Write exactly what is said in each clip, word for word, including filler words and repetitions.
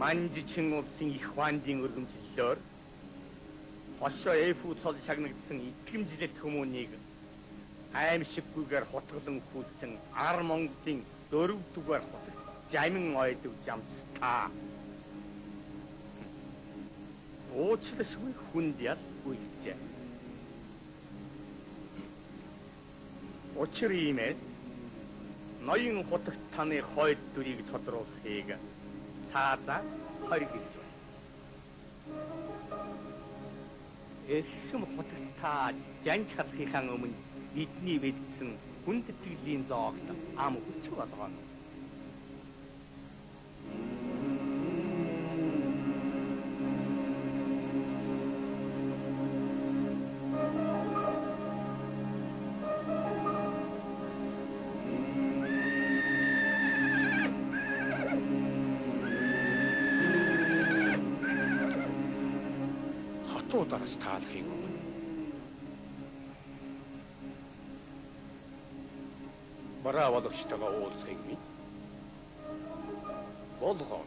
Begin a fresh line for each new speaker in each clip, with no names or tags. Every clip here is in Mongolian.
만지층 없은 이 환딩 өр금질러 허셔 에이프 설 샤그능성 이 김지대 토모니가 아임십 구gar 호트등 후스등 아르몽팅 너룩두gar 호트 자이밍 와이드 잠스타 오치드 스위 훈디앗 우이제 오치리메 너잉 호트 탄의 허이뚜리 터들어 세가 사자 허리기죠. 에스무 호트타 잔차피 항음은 이트니 웨트슨 군트 틀린 적다 아무 붙여와서 또 따라서 다 되고 뭐라 와도 시다가 오생미 뭐도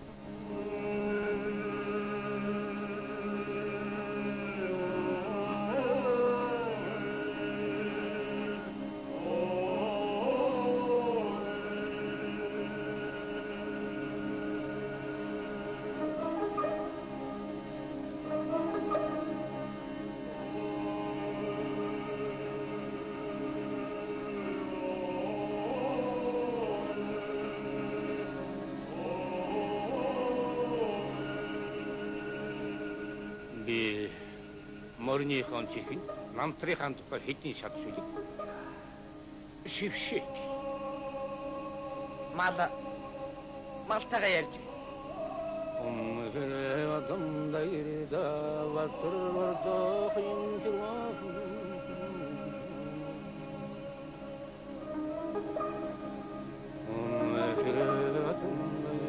머리니 헌치힌 남트리 한두가 hittin 샷수지 шившек мада малтага ярчы умгere adamday da vatır varda хинтилах умгere adamday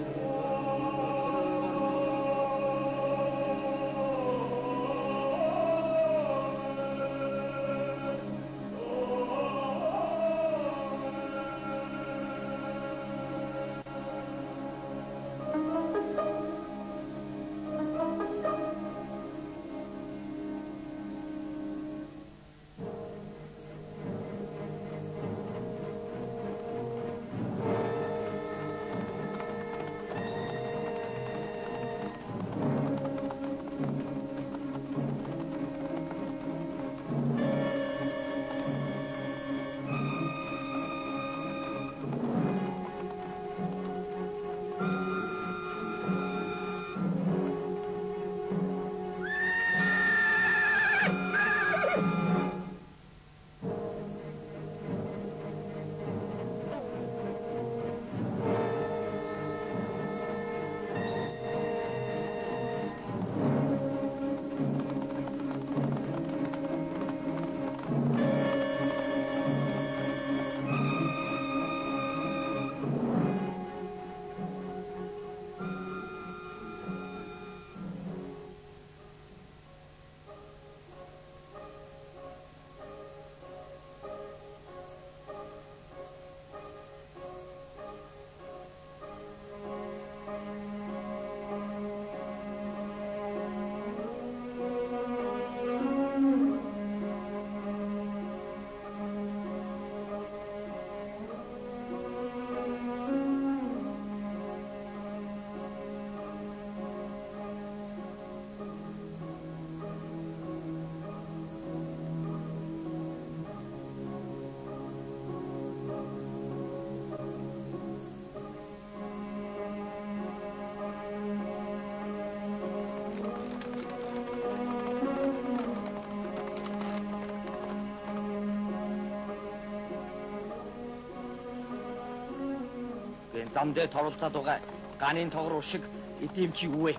남대 더럽다도가 간인 덕으로씩 이팀치 우에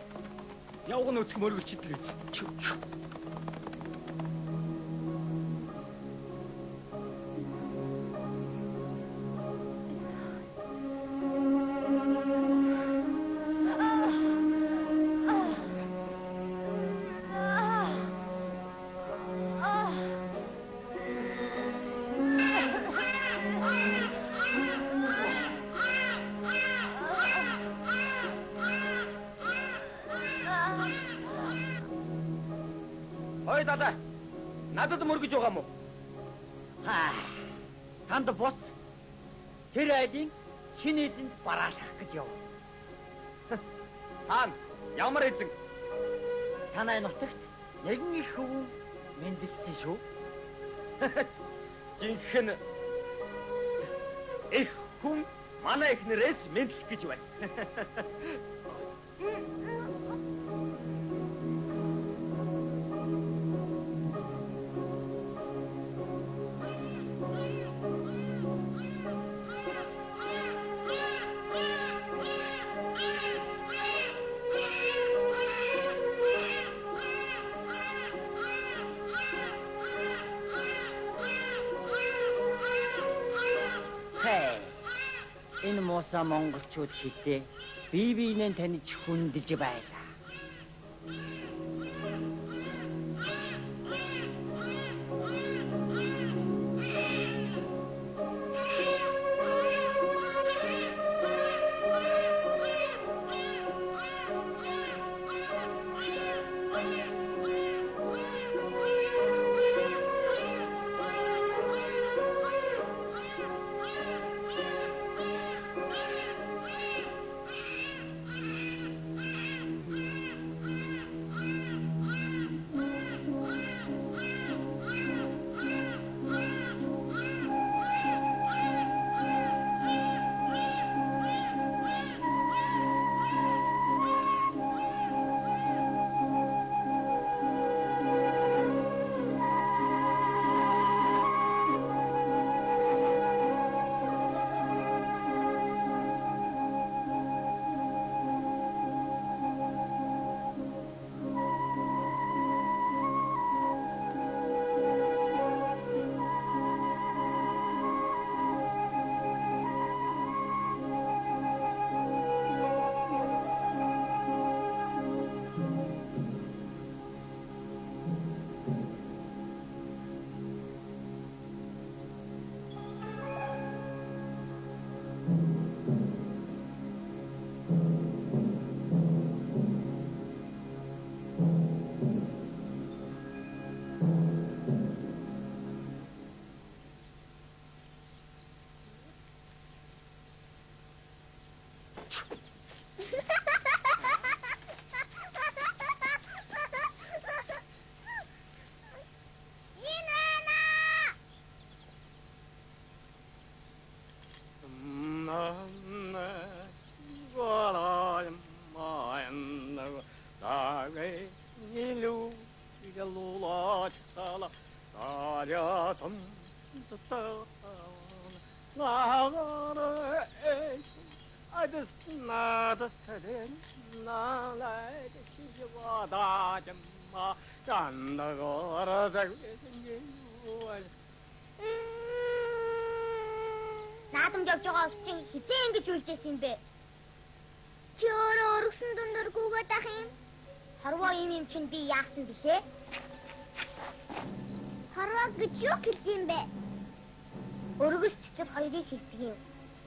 야 오건 어떻게 머리를 찢들지
сая дада надад мөргөж байгаа мó?
Аа. Танд бос. Тэр айлын шинэ эзэнд бараалах гэж яв.
Хаан ямар эзэн?
Танай нутагт нэгэн их хүн мэндэлсэн шүү.
Жинхэнэ их хүн манай эхнэрээс мэдлэх гэж байна.
Энэ мууса монголчууд хитээ бие биенээ таньж хүндэж байлаа.
Наадамд явж байгаа ус чинь хизээ ингэж үлдээсэн юм бэ? Чи өөрөө өргөсөн дундор гүгээд ах юм? Харваа юм юм чинь би яасан бишээ? Харваа гэж юу хэлсэн юм бэ? Өргөс чичиг хоёрыг хэлдэг юм.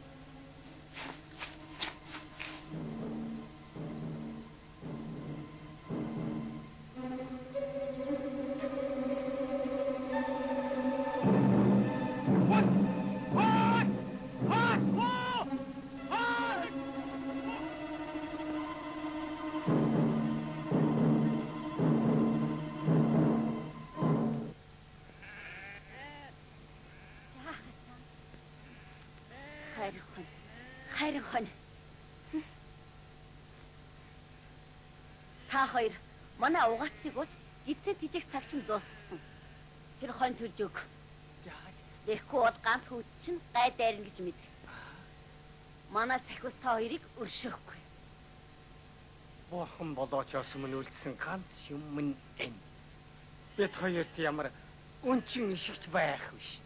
Та хоёр манай угаацыг ууч гитсэ тижих цаг чинь дууссан. Тэр хон төлж өг. Тэгэхгүй бол ганц хүүд чинь гай дайрна гэж мэд. Манай сахиус та хоёрыг өршөөхгүй.
Бурхан болооч осмон үлдсэн ганц юм мэн энэ. Бид хоёрт ямар өнчин ишигч байх биш.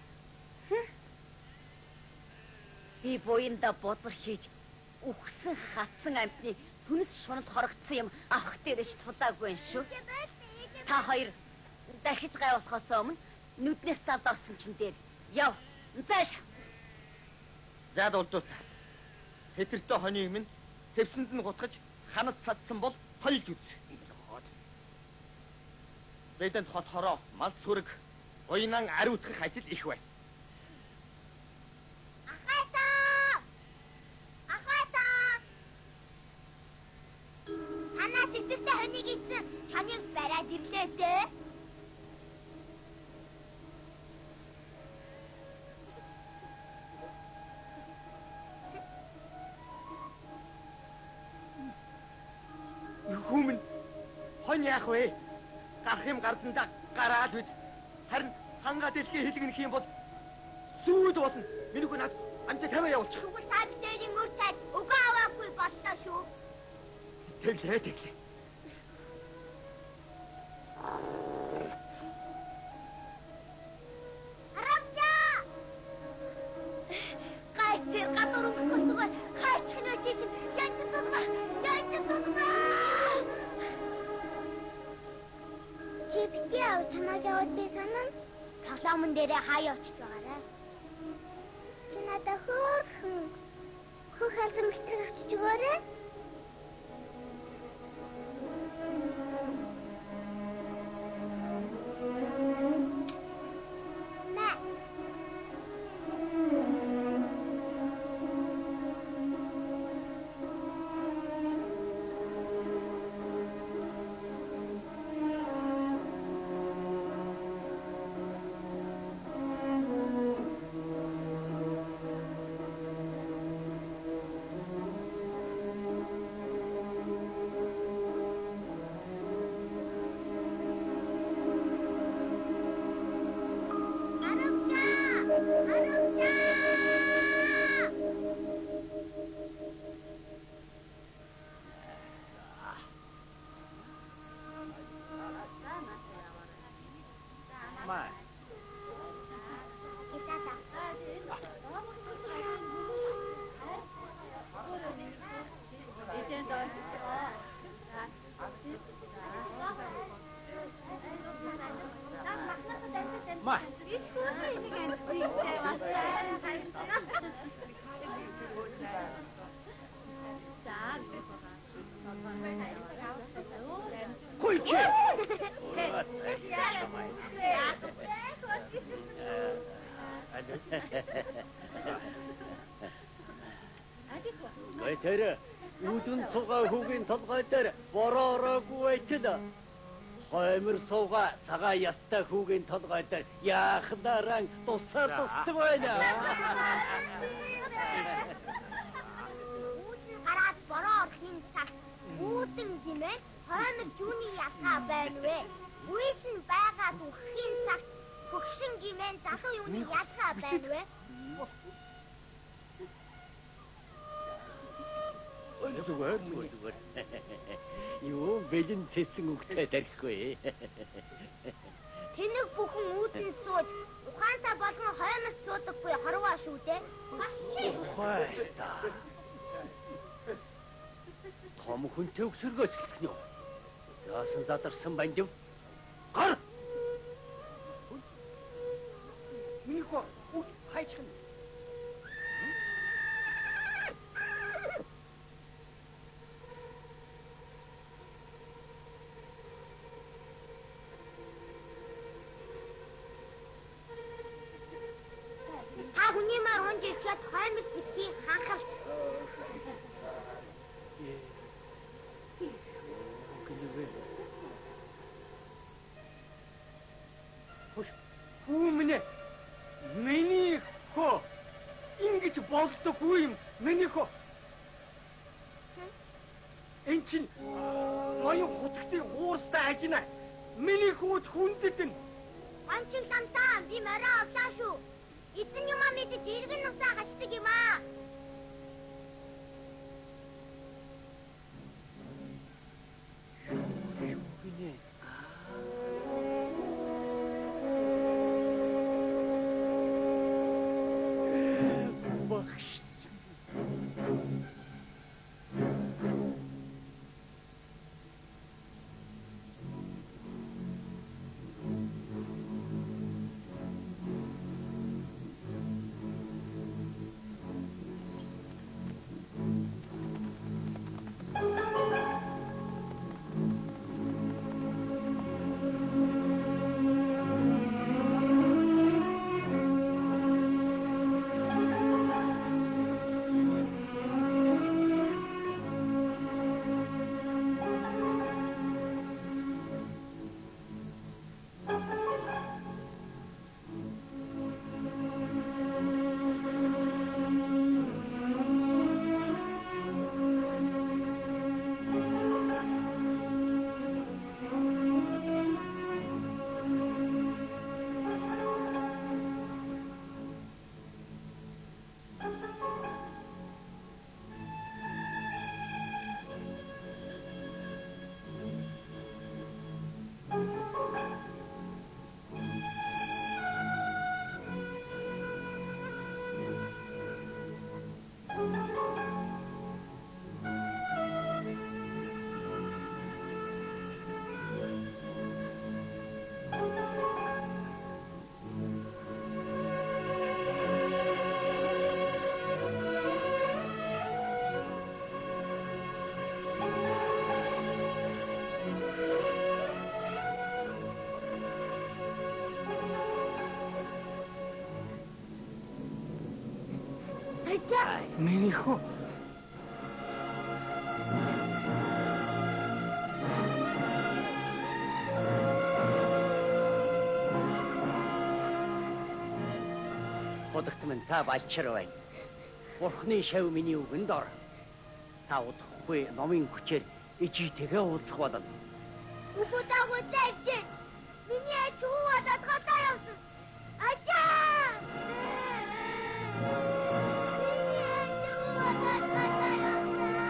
Би буянда бодлор хийж үхсэн хатсан амьтны түнс шунад хорогдсон юм авах дээрэж тулаагүй юм шүү. Та хоёр дахиж гайвуулахаас өмнө нүднээс талд орсон чинь дээр яв. Зайш.
За дулдуут. Сэтэртэй хоньёг минь тэвсэнд нь гутгаж ханад цадсан бол тойлж үз. Бидэнд хотхороо мал сүрэг буйнан ариутгах ажил их байна.
Ахайтаа! Ахайтаа! Танаас эцэстэй хоныг ийсэн чаныг бариад ирлээ дээ.
Хүмүн хон яах вэ? Гарах юм гардандаа гараад үз. Харин хангаа дэлхийн хэлгэнэх юм бол сүйд болно. Миний хүн амтаа тавиа явуулчих.
Тэгвэл та бидний мөр цайд өгөө аваагүй боллоо шүү.
Тэглээ тэглээ.
Харамжаа! Гайцэр гадуур өнгөрсөн. Хайч хинөө чи янз тутга. Янз тутга. Чи бити авч чамаг явуулсан санаа. Тоглоомн дээрээ хаяа очиж байгаарай. Чи надад хөөрхөн хөх халзан мэтгэж очиж өгөөрэй.
Ма. Кульчи.
Ой тэр үүдэн сугаа хүүгийн толгой дээр бороороогүй байчил. Хоймор сууга цагаа ястай хүүгийн толгой дээр яахнараа тусаа тусдаг байна.
Гараад бороо орхийн цаг үүдэн гимээ хоймор юуны ялгаа байна вэ? Үйс нь байгаа үххийн цаг хөгшин гимээ залуу юуны ялгаа байна вэ?
Зүгээр зүгээр. Юу бэлэн цэцэн үгтэй дарихгүй.
Тэнэг бүхэн үүдэн сууж ухаантай болгон хоймос суудаггүй хорвоо шүү дээ.
Ухаашта. Том хүнтэй өсөргөөчлөх нь юу? Яасан задарсан бандив? Гар!
Миний хөө хайчих нь.
Та хүний маар унж ирчээд хоймос битгий ханхал.
Хүмүнэ. Миний хөө ингэж болдоггүй юм. Миний хөө. Энд чинь моён хутгтын хуурстай ажина. Миний хүүд хүндэт нь.
Анчин лантаа би мороо авлаа шүү. Эзэн юмаа мэдэж иргэн нусаа гашдаг юм аа. очоо.
Миний хүү.
Бодогт минь та балчир байна. Бурхны шав миний үгэнд ор. Та удахгүй номын хүчээр ижитэйгээ уулзах болно.
Үгүй дагуу тавьчих. Миний аж хүү болоод гадаа явсан. Ачаа! Миний аж хүү болоод гадаа явсан.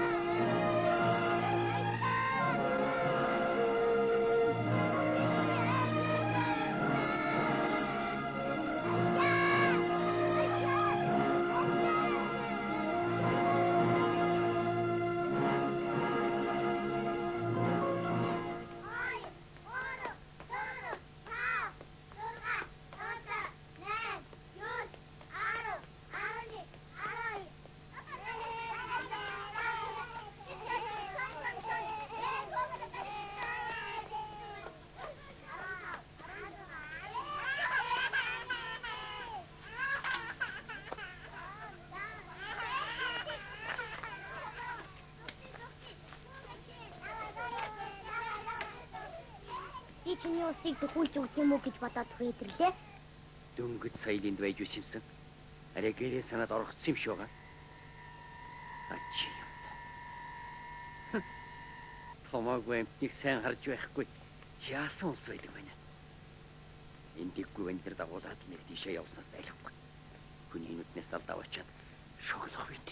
Би чиний усыг дөхүүлж өгөх юм уу гэж бодоод хөйдөрлээ.
Дөнгөж соёлынд байж үсэмсэн. Арай гэрээ санаад оргоцсон юм шиг байгаа. Ачи юм. Томоогүй амтныг сайн харж байхгүй. Яасан ус байдаг байна. Эндэггүй өндөр дагуулад нэг тийшээ явснаас айлхгүй. Хүний нүднээс алдаа очиад шоглох үед.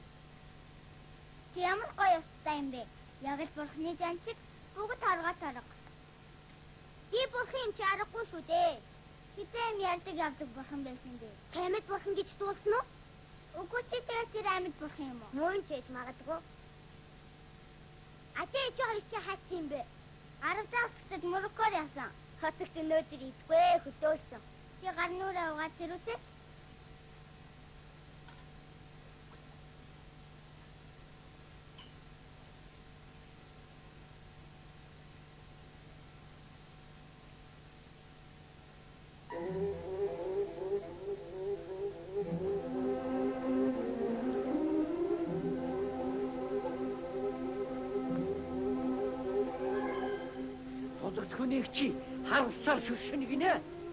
Чи ямар гоё устай юм бэ? Яг л бурхны жанчиг бүгд таргаа тарга. Би бурхан юм чи аргагүй шүү дээ. Хитэм ярьдаг явдаг бурхан байсан дээ. Чамд бурхан гэж дуулсан уу? Үгүй чи тэр амьд бурхан юм уу? Мөн ч гэж магадгүй. Атэ чи хоёр чи хатсан юм бэ? Аравдаа хөтөд мөрөкөр ясан. Хотогт өнөөдөр идгүй хөтөөсөн. Чи гар нүрээ угаад тэрүүсэж?
Хүнийг чи харамсаар шүршинэ гинэ.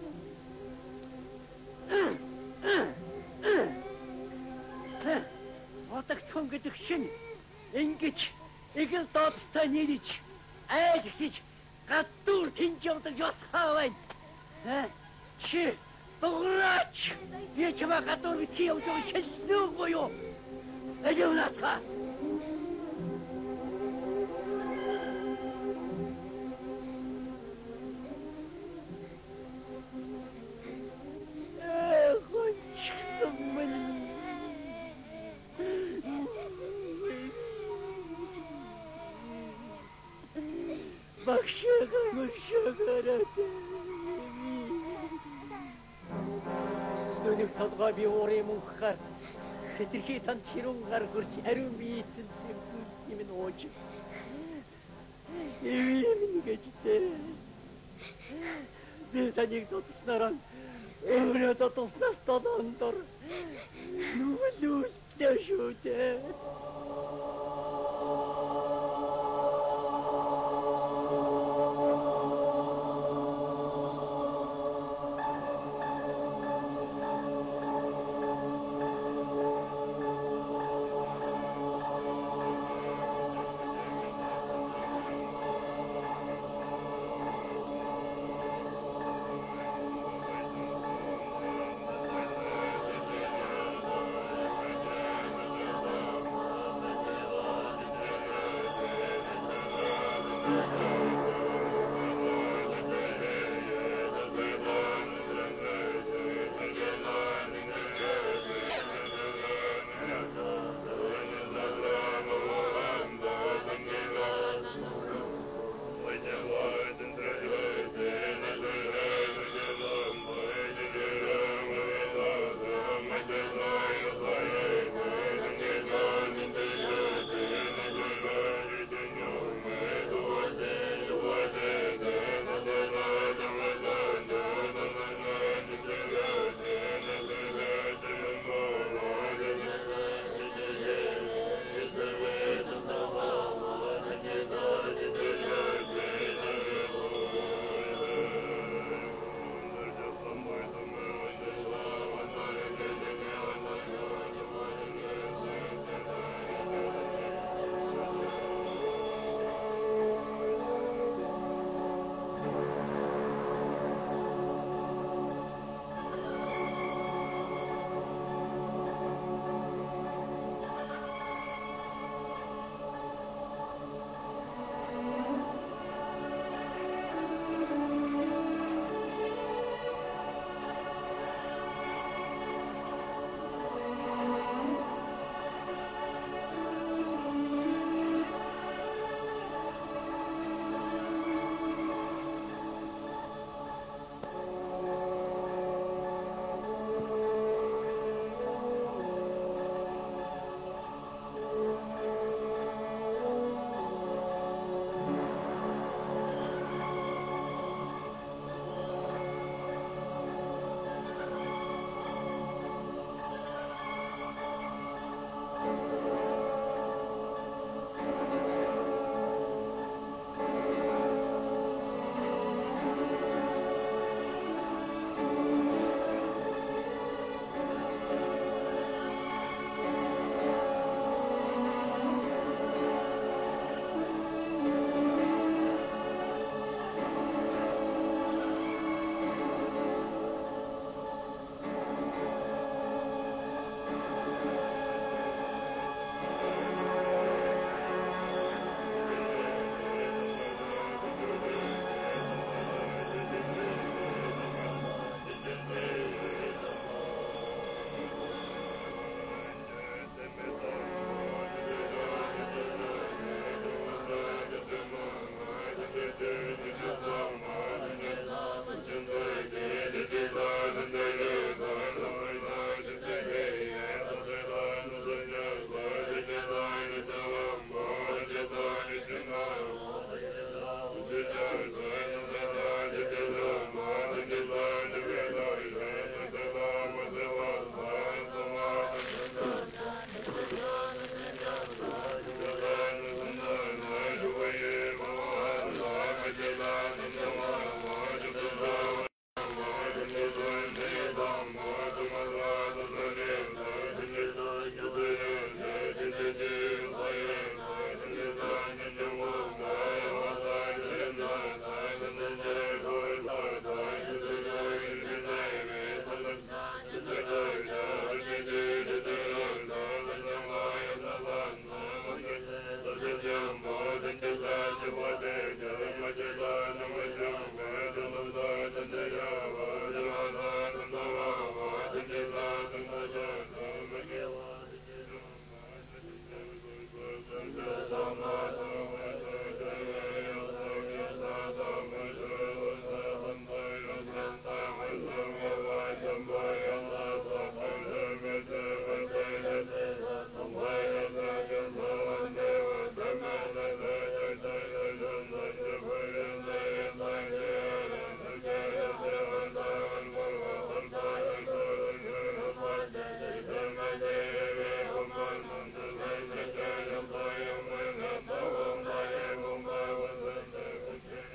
Отогтхон гэдэг шин ингэж эгэл доодтой нийлж айж гэж гадуур тэнж явдаг ёсхаа байна. Чи дуграач. Би чамаа гадуур чи явж байгаа хэлсэн үгүй юу? Эдэмнатаа. Нүг толгой би уурын мөнхөр хэтэрхий тань чирүүн гар хурч ариун биетэн юм ууж. Эвийн гэжтэй. Би таныг тутснараа өөрөө тутснаас тодондор нүгэлүүл дэшүүтэй.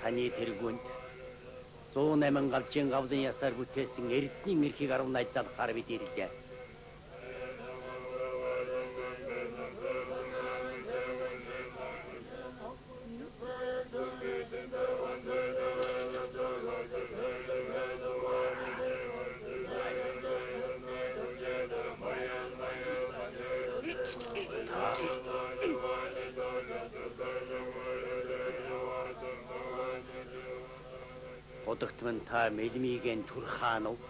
таны тэргүүнд зуун намын гавжин гавлын ясаар бүтээсэн эрдний эрхийг арав найдаад хар бид ирлээ. Одогтман та мэлмигийн түр хаан уу?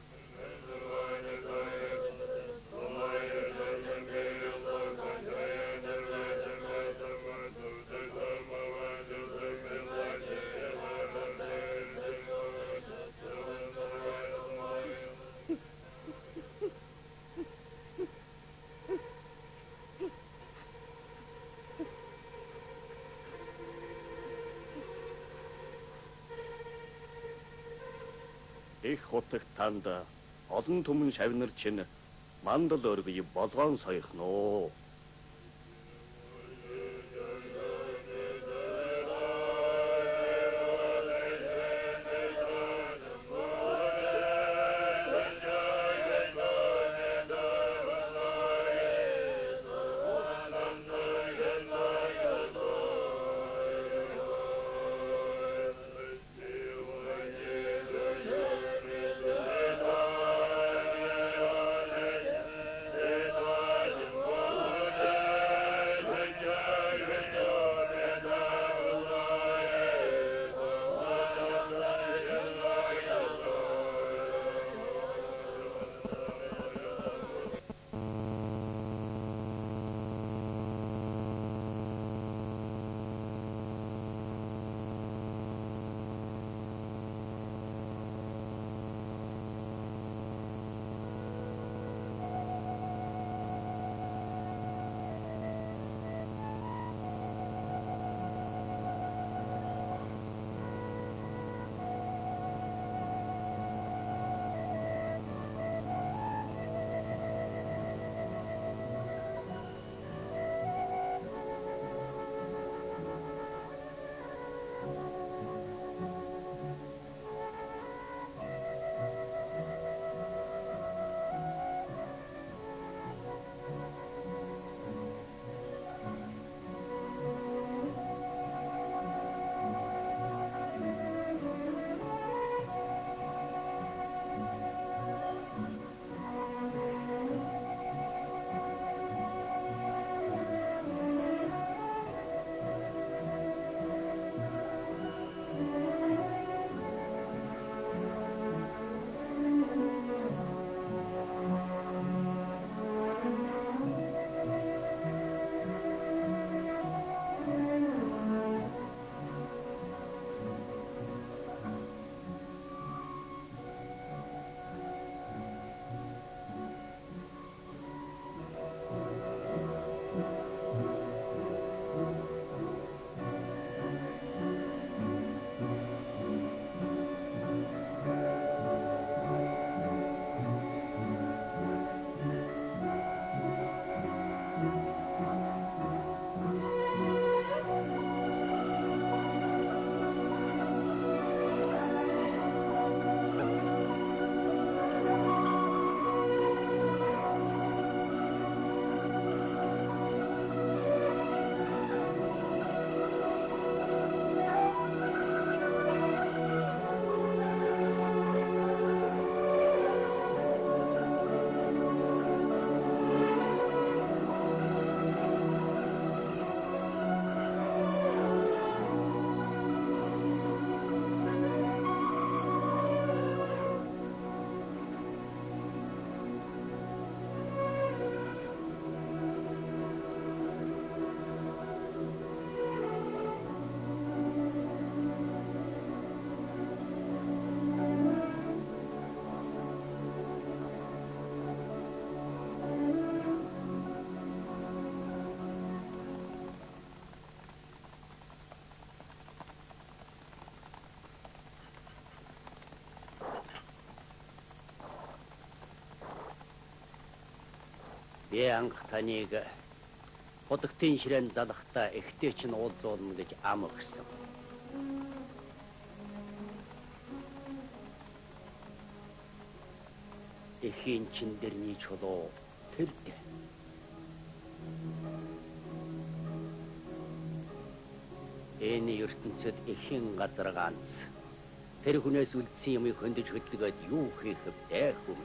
Их хотог танд олон түмэн шавнар чинь мандал өргөй болгоон соёхноо.
Би анх таныг Хотогтын ширээн залахта эхтэй чинь уулзуулна гэж ам өгсөн. эхийн чиндэрний чулуу тэр дээ. Энэ ертөнцид эхийн газар ганц. Тэр хүнээс үлдсэн юмыг хөндөж хөдөлгөөд юу хийх вэ хүм?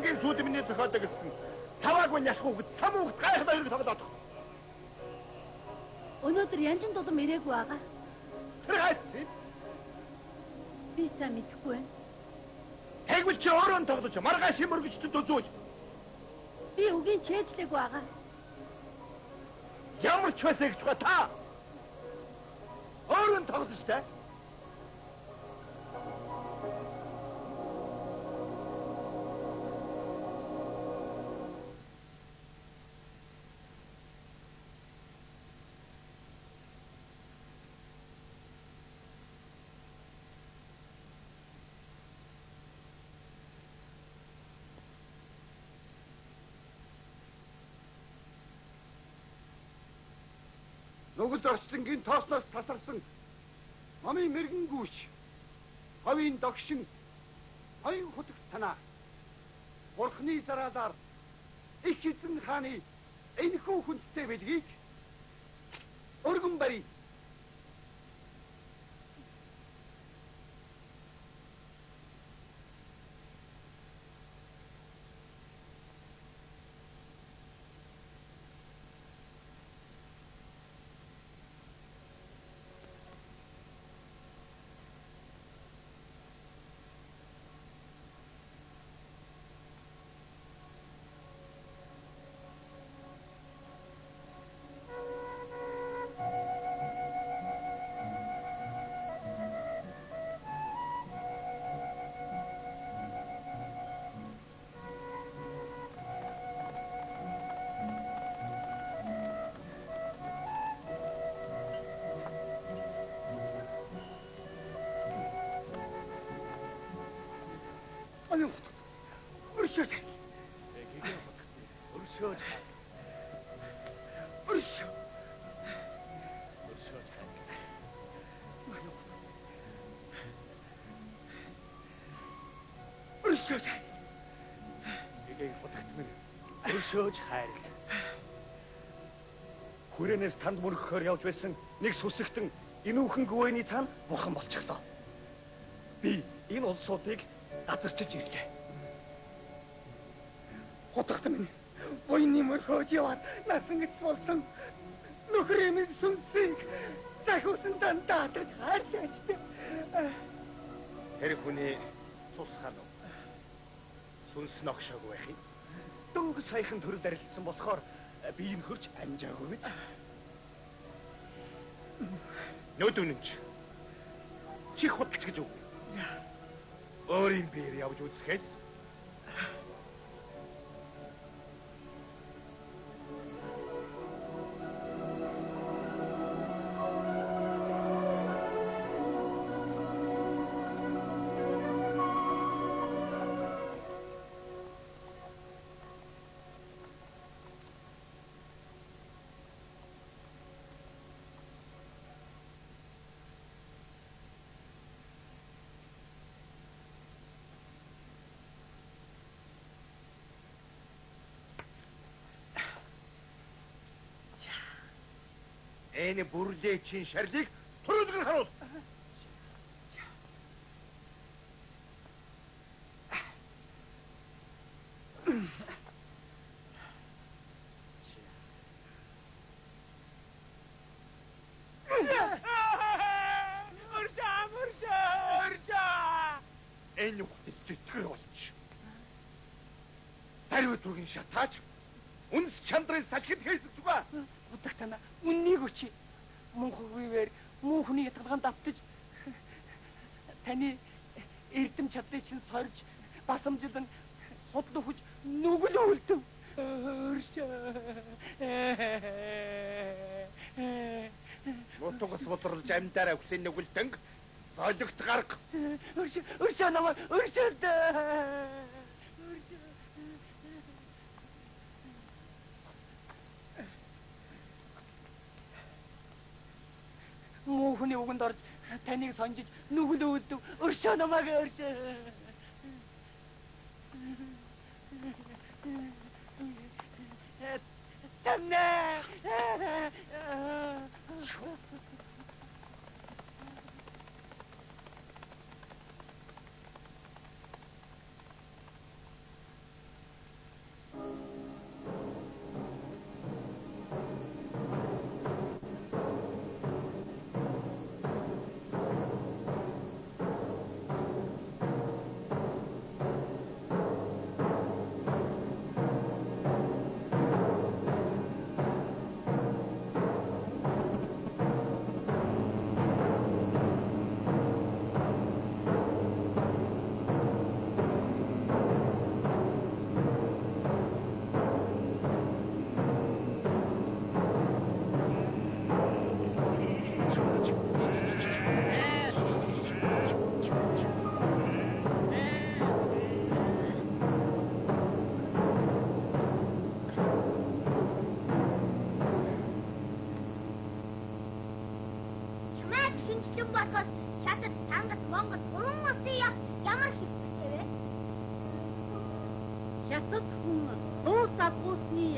хамгийн сүүл миний зохиодог гэсэн таваагүй няшгүй гэж самуугт гайхалаа хэрэг тоглоод.
Өнөөдөр янжин дулам ирээгүй байгаа.
Тэр хайцсан.
Би сайн мэдэхгүй байна.
Тэгвэл чи өөрөө нь тоглож маргааш мөргөчдөд үзүүж.
Би үгийн чэйжлэг байгаа.
Ямар ч байсан гэж ба та. Өөрөө нь тоглож та. Нүгэл орчлонгийн тоосноос тасарсан намын мэрэгэн гүйч хавийн догшин хавийн хутагт танаа бурхны зараалаар их эзэн хааны энэхүү хүндтэй бэлгийг өргөн барий. Аюу. Өршөөж. Эгийг өршөөж. Өршөө. Өршөөж. Аюу. Өршөөж. Эгийг фотогт минь өршөөж хайр. Хүрээнээс танд мөргөхөөр явж байсан нэг сүсэгтэн энүүхэн гүвэний цаана бурхан болчихлоо. Би энэ улсуудыг газарчиж ирлээ. Хотогт минь буйны мөрхөөж яваад насангц болсон нөхрөө минь сүнсийг захиусан дандаа татаж хайрлаач. Тэр хүний цус хан уу? Сүнс ногшоогүй байх юм. Дөнгө саяхан төрөл арилсан болохоор би энэ хөрч амжаагүй биз. Нөдөнч. Чи хотч гэж үү? Өөрийн биер явж үзэхэд энэ бүрлээчийн шарлыг төрөлгөн харуул. Мөршөө, мөршөө, мөршөө. Энэ хүүхэд зүтгэр болж. Даруй түргийн шатаач үнс чандрын салхид хийсэг зүга. Утагтана үннийг өчи мөнхгүйгээр мөнхний ятгалгаанд автаж таны эрдэм чадлыг чинь сорж басамжилан судал өгч нүгэл өвөлдөв. Мотогос боторлж амьдараа хүсэн нүгэлтэнг зойлогт гарга. Өрш өрш намаа өршөлд. Мөнхний үгэнд орж таныг сонжиж нүгэл өвөлдөв. Өршөө намааг өршөө. Тамна.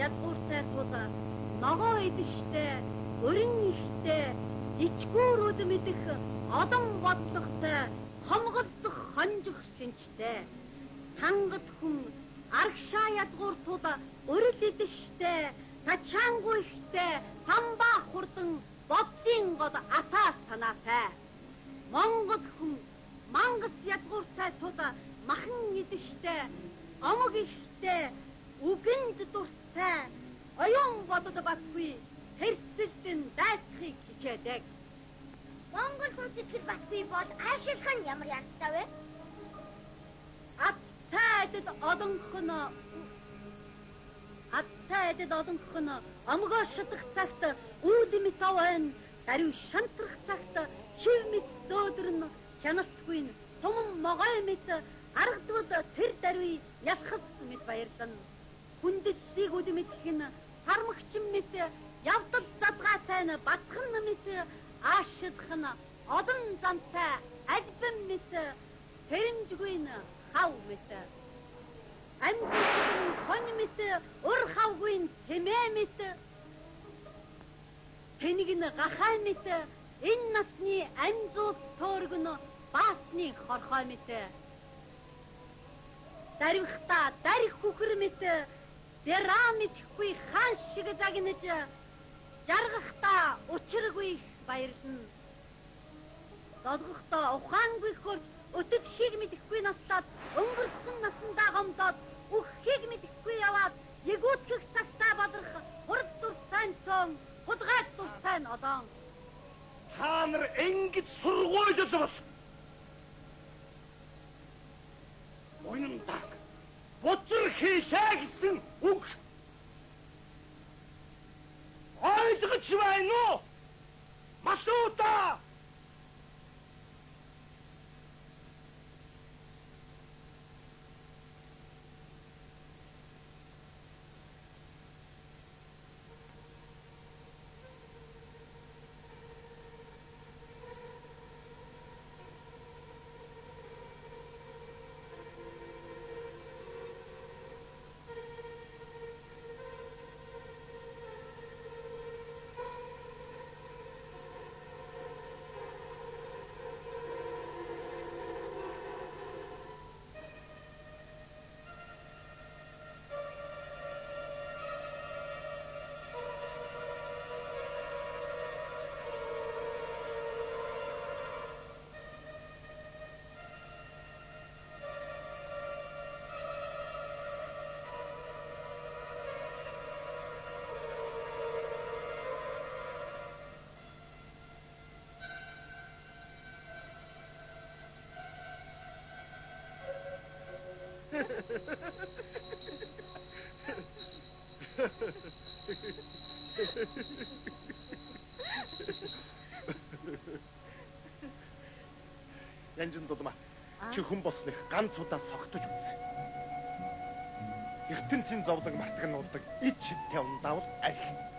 ядууртай тулаа ногоо идэжтэй, өрн ихтэй, ичгүүрүүд мэдэх олон бодлоготой, хомголдох хонжих шинжтэй. Тангад хүн аргашаа ядгууртууд өрөл идэжтэй, тачаангуй ихтэй, тамбаа хурдан бодлын гол атаа санаатай. Монгол хүн мангас ядгууртай тул махан идэжтэй, омог ихтэй, үгэнд дуртай, оюун бодод батгүй хэрцэлтэн дайцхыг хичээдэг.
Монгол хүн сэтгэл батгүй бол аашилх нь ямар янзтай вэ?
Атайдад одонх нь Атайдад одонх нь омгоо шатах цагт үүдэмит овын даруй шантрах цагт хив мэт дөөдрөн хяналтгүй нь томон могой мэт аргадвал тэр даруй ялхас мэт баярлан хүндэсийг үдэмэтх нь сармагчин мэт явдал задгаатай нь батхан мэт аашидх нь одон зантай альбэн мэт тэрэмжгүй нь хав мэт амжилтын хон мэт ур хавгүй нь тэмээ мэт тэнийг нь гахай мэт энэ насны амзууд тооргоно баасны хорхой мэт даривхта дарих хүхэр мэт дерамитгүй хаан шиг загнаж жаргахта учиргүй баярлна. Додгохта ухаангүй хөрч өтөд хийг мэдэхгүй наслаад өнгөрсөн насандаа гомдоод үххийг мэдэхгүй яваад ягуутгах цагтаа бадрах хурд дуртай цон худгайд дуртай одон.
Та нар ингэж сургуульд бас Уяндаг бузар хийлээ гэсэн үг ойлгож байна уу? Масуута! Янжин дулма чи хүн болсныг ганц удаа согтож үз. ертөнцийн зовлон мартаг нуудаг ид шидтэй ундаавал арх.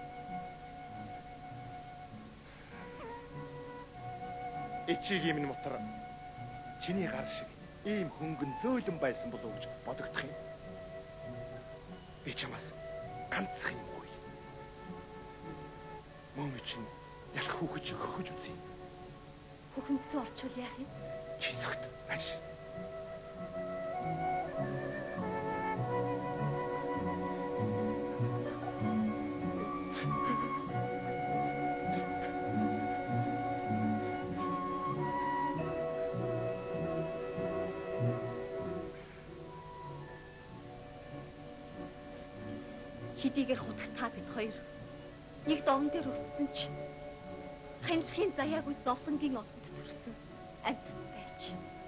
Эчигийн минь мотор чиний гар шиг ийм хөнгөн зөөлөн байсан болов гэж бодогдох юм. Би чамаас ганцхан юм уу? Мөн чинь ялах хүүхэж хөхөж үзье.
Хүүхэнцэн орчвол яах юм?
Чи согт маш.
Хэдийгээр хутагтаа бид хоёр нэг довн дээр өссөн ч хяналтын заяагүй зовлонгийн одод төрсөн амьд байж.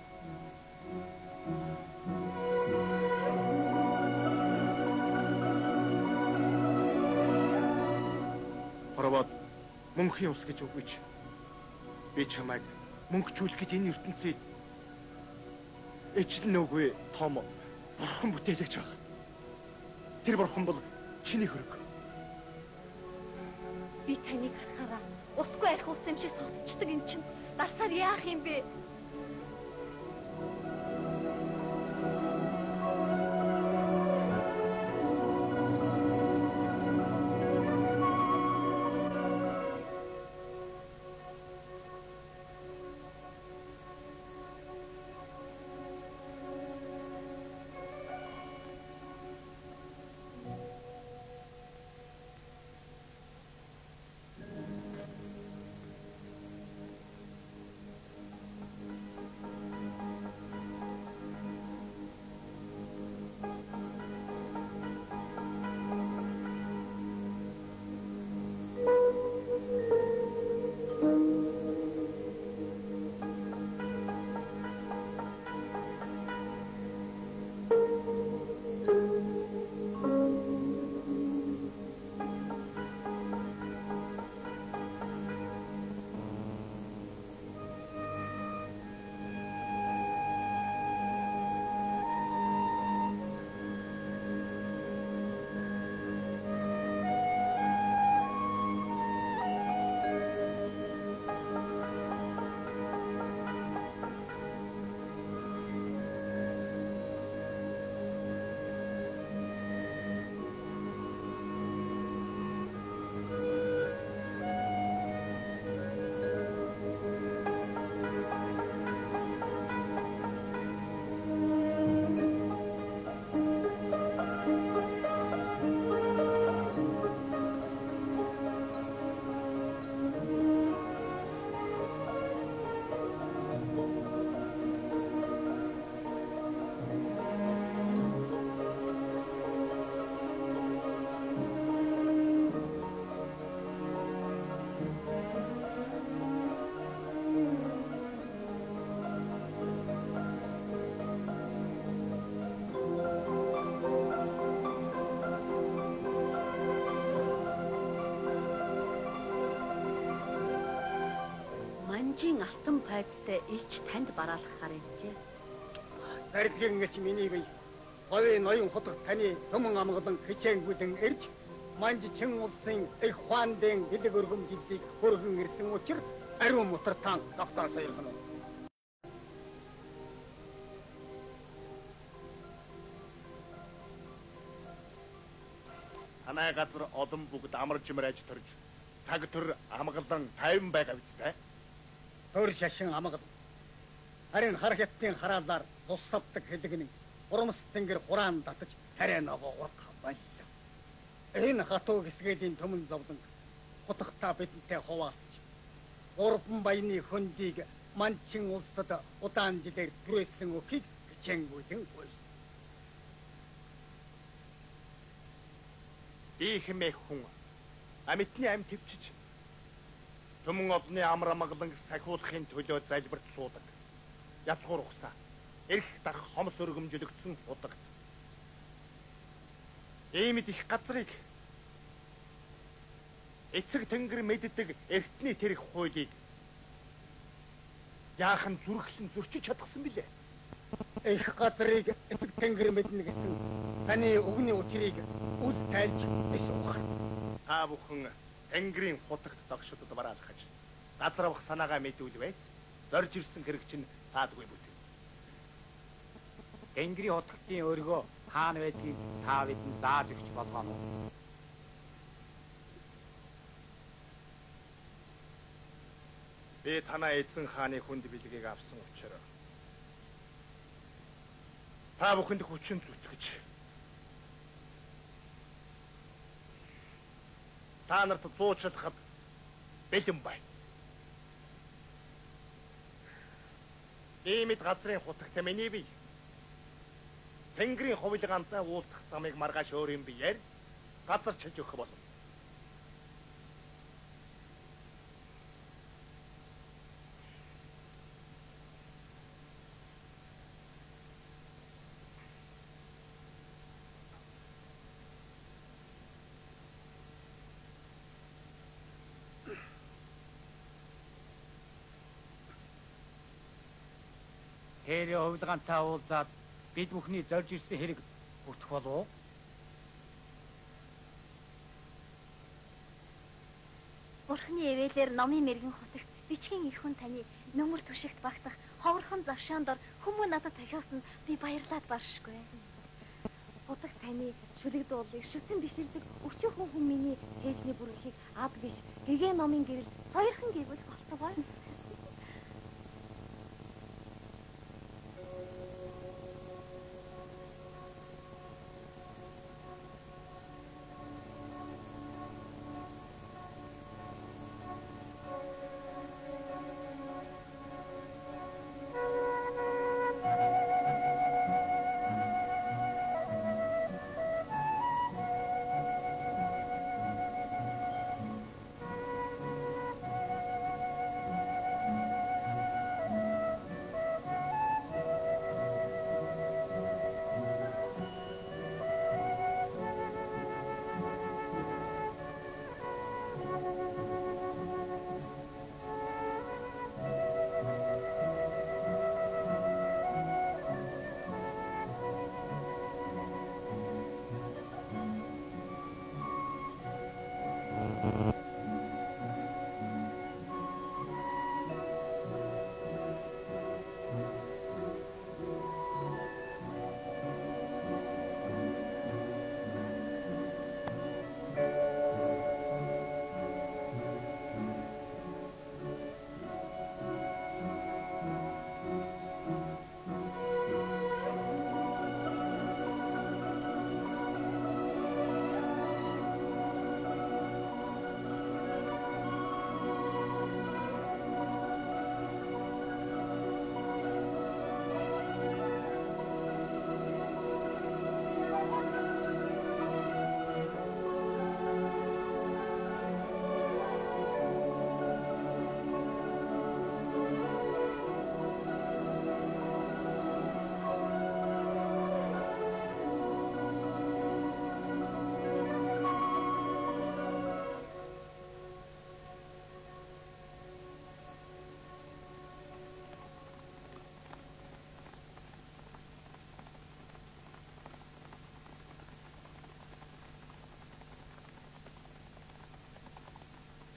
Хоровод мөнхийн ус гэж үгүйч. Би чамайг мөнгөчүүлэх гэж энэ ертөнцийг эчл нүггүй том бурхан бүтээлэгч баг. Тэр бурхан бол чиний хөрөг.
Би таныг харахаараа усгүй арх ус юм шиг согтчдаг юм чинь дарсаар яах юм бэ? Гүнжийн алтан пайдтай илч танд бараалгахаар хэлжээ.
Зарилгын гэж миний бие. Говийн ноён хотод таны төмөн амгалан хичээнгүүдэн ирж манж чин улсын их хаандын гэлэг өргөмжлийг хөргөн ирсэн учраас ариун мутартан давтар саялгана.
Танай газар олон бүгд амар жимрэж төрж таг төр амгалан тайван байгаа биз дээ.
Төр шашин амгалан. Харин хар хятадын хараалаар тусавдаг хэлэгний урамс тэнгэр хураан татаж хараа нөгөө урах байлаа. Энэ хатуу гисгэдийн төмөн зовлон хотохта бидэнтэй хуваалж урбан баяны хөндийг манчин улсад удаан жилээр түрээсэн өхийг хичээнгүүдэн гуй.
Ийхмээ хүн амьтны ам төвчж төмөн олны амар амгалан сахиулахын төлөө залбирт суудаг. Ятгуур ухсаа эрх дах хомс өргөмжлөгдсөн удагт. Иймд их газрыг эцэг тэнгэр мэддэг эртний тэрх хуулийг яахан зүрхлэн зөрчиж чадсан билээ.
Их газрыг эцэг тэнгэр мэднэ гэсэн таны өгний учрыг үл тайлж эсвэх.
Та бүхэн тэнгэрийн хутагт догшодод бараалхаж газар авах санаагаа мэдүүлвэ. Зорж ирсэн хэрэг чинь таадгүй бүт.
Тэнгэрийн хутагтын өргөө хаана байдгийг та бидэнд зааж өгч болгоно.
Би танаа эзэн хааны хүнд бэлгийг авсан учраас та бүхэнд хүчин зүтгэж та нарт зуучлахад бэлэн бай. Иймд газрын хутагт миний бие тэнгэрийн хувилгаантай уулзах замыг маргааш өөрийн биеэр газар чиж өгөх болно.
Тэрийн хувилгаантай уулзаад бид бүхний зорж ирсэн хэрэг хүртэх болов уу?
Бурхны ивэлээр номын мэрэгэн хотогт бичгийн их хүн таны нөмөр түшигт багтах ховорхон завшаан дор хүмүүн надад тахиулсан би баярлаад баршгүй. Хотогт таны шүлэг дуулыг шүтэн биширдэг өчөө хүн хүн миний тээжний бүрэлхийг ад биш гэгээ номын гэрэл сойрхон гэвэл болтугай.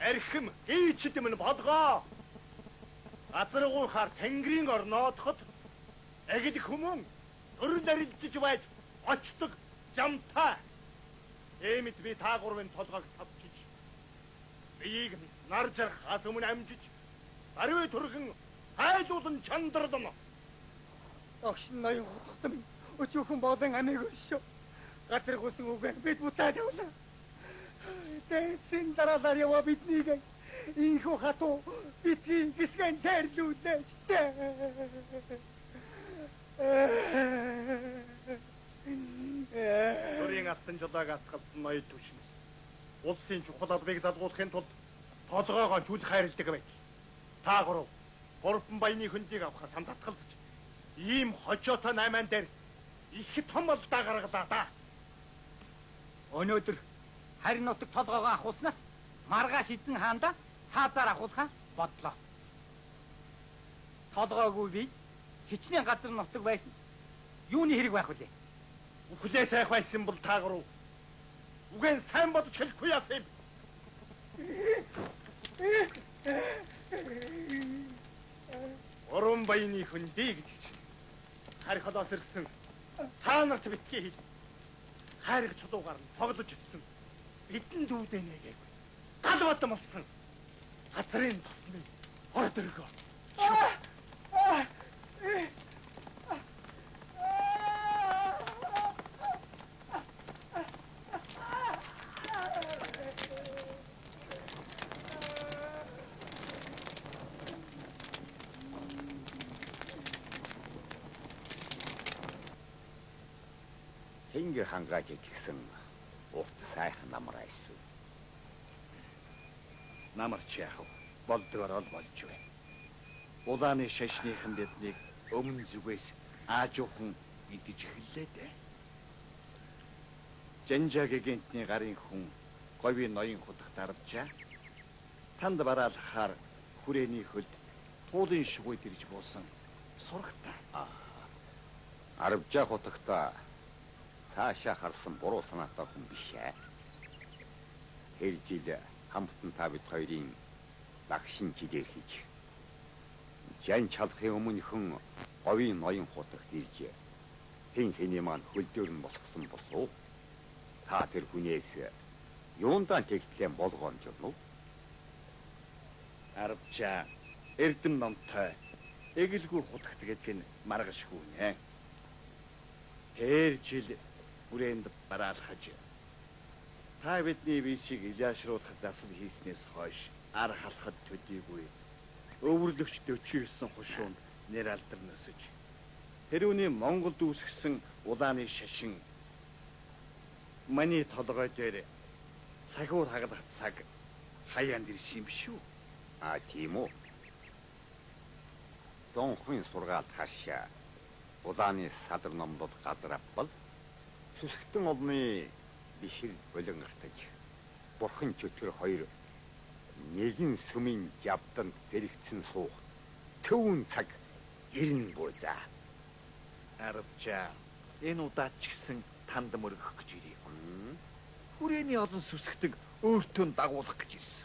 архим гээчдэм нь болгоо. Газаргуйхаар Тэнгэрийн орноодоход агил хүмүүн төрөл арилжиж байж очдог жамтай. Эмэд би та гурвын толгойг тавчиж биеийг нар жархаас өмнө амжиж ариу төргөн хайлуулан чандардана.
Огшин ноён хотод өчүүхэн болон амиг өшөө. Газаргүйсэн үгээр бид бутаад явлаа. Тэсин дараалал яваа биднийг инхүү хатуу бидний гисгэн тэрлүүлээ штэ.
Төрийн алтан жолоог асгалсан ноёд түшин. Улсын чухал албыг залгуулахын тулд толгоогоо чүл хайрладаг байж. Та гурав гурван баяны хөндийг авахар санд татгалзаж ийм хожоотой наймаан дээр их том алдаа гаргалаа да.
Өнөөдөр харин нутаг толгоогоо ахуулснаас маргааш эзэн хаанда цаазаар ахуулахаа бодлоо. Толгоогүй би хичнээн газар нутаг байсан. Юуны хэрэг байх вүлээ?
Үхлээ сайх байсан бол та гурав үгэн сайн бодож хэлэхгүй яасан юм. Орон баяны хөндий гэж харих холоос ирсэн та нарт битгий хэл. Хайрх чулуугаар нь тоглож өссөн бидэн дүүдэнэ гээгүй. Гал батам болсон. Хацрын тосны орд өргөө.
Тэнгэр хангааж гисэн урт сайхан намраа исэн.
Намарч яах вэ? Болдгоор ол болж байна. Улааны шашныхан дэднийг өмнө зүгээс аажуухан идэж эхэллээ дээ. Жанжаагийн гентний гарын хүн говийн ноён худах дарвжаа. Танд бараалахаар хүрээний хөлд туулын шугуй дэрж буусан сурагтай.
Арвжаа хотогта таашаа харсан буруу санаатай хүн биш ээ. Тэр жил хамтан та бид хоёрын лагшин жилээр хийж жан чалахын өмнөхөн говийн ноён хутагт ирж хэн хэний маань хөлдөөр нь босгосон босуу. Та тэр хүнээс юундаан тэгтлэн болгоомж байна уу?
Арвчаа эрдэм номтой эгэлгүй хутагт гэдэг нь маргашгүй нэ. Тэр жил хүрээнд бараалхаж та бидний бишиг иляашруулах засал хийснээс хойш ар халахад төдийгүй өвөрлөгч дөчөөсөн хушуунд нэр алдар нөсөж тэрүүний Монголд үүсгэсэн улааны шашин маний толгой дээр цагуур хагалах цаг хаяанд ирсэн юм шүү.
А тийм үү? Зонхын сургаалт хашаа улааны садар номдод газар авбал сүсгтэн олны бишир болон гартаж бурхан чөтгөр хоёр нэгэн сүмийн жавданд зэрэгцэн суух төвөн цаг ирнэ буудаа.
Арвчаа энэ удаад ч гэсэн танд мөргөх гэж ирээ. Хүрээний олон сүсгтэг өөртөө дагуулах гэж ирсэн.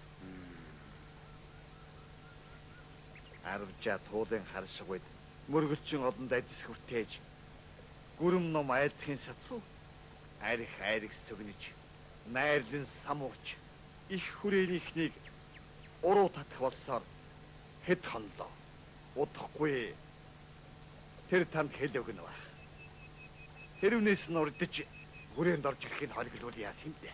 Арвчаа туулын хар шигуйд мөргөлчин олонд адис хүртээж гүрэм ном айлдахын сацуу арих арих сүгнэж найрлан самуурч их хүрээнийхнийг уруу татах болсоор хэд хонлоо удахгүй тэр танд хэл өгнө ба. Тэрүүнээс нь урдж хүрээнд орж ирэхийг холиглуул яасан юм бэ?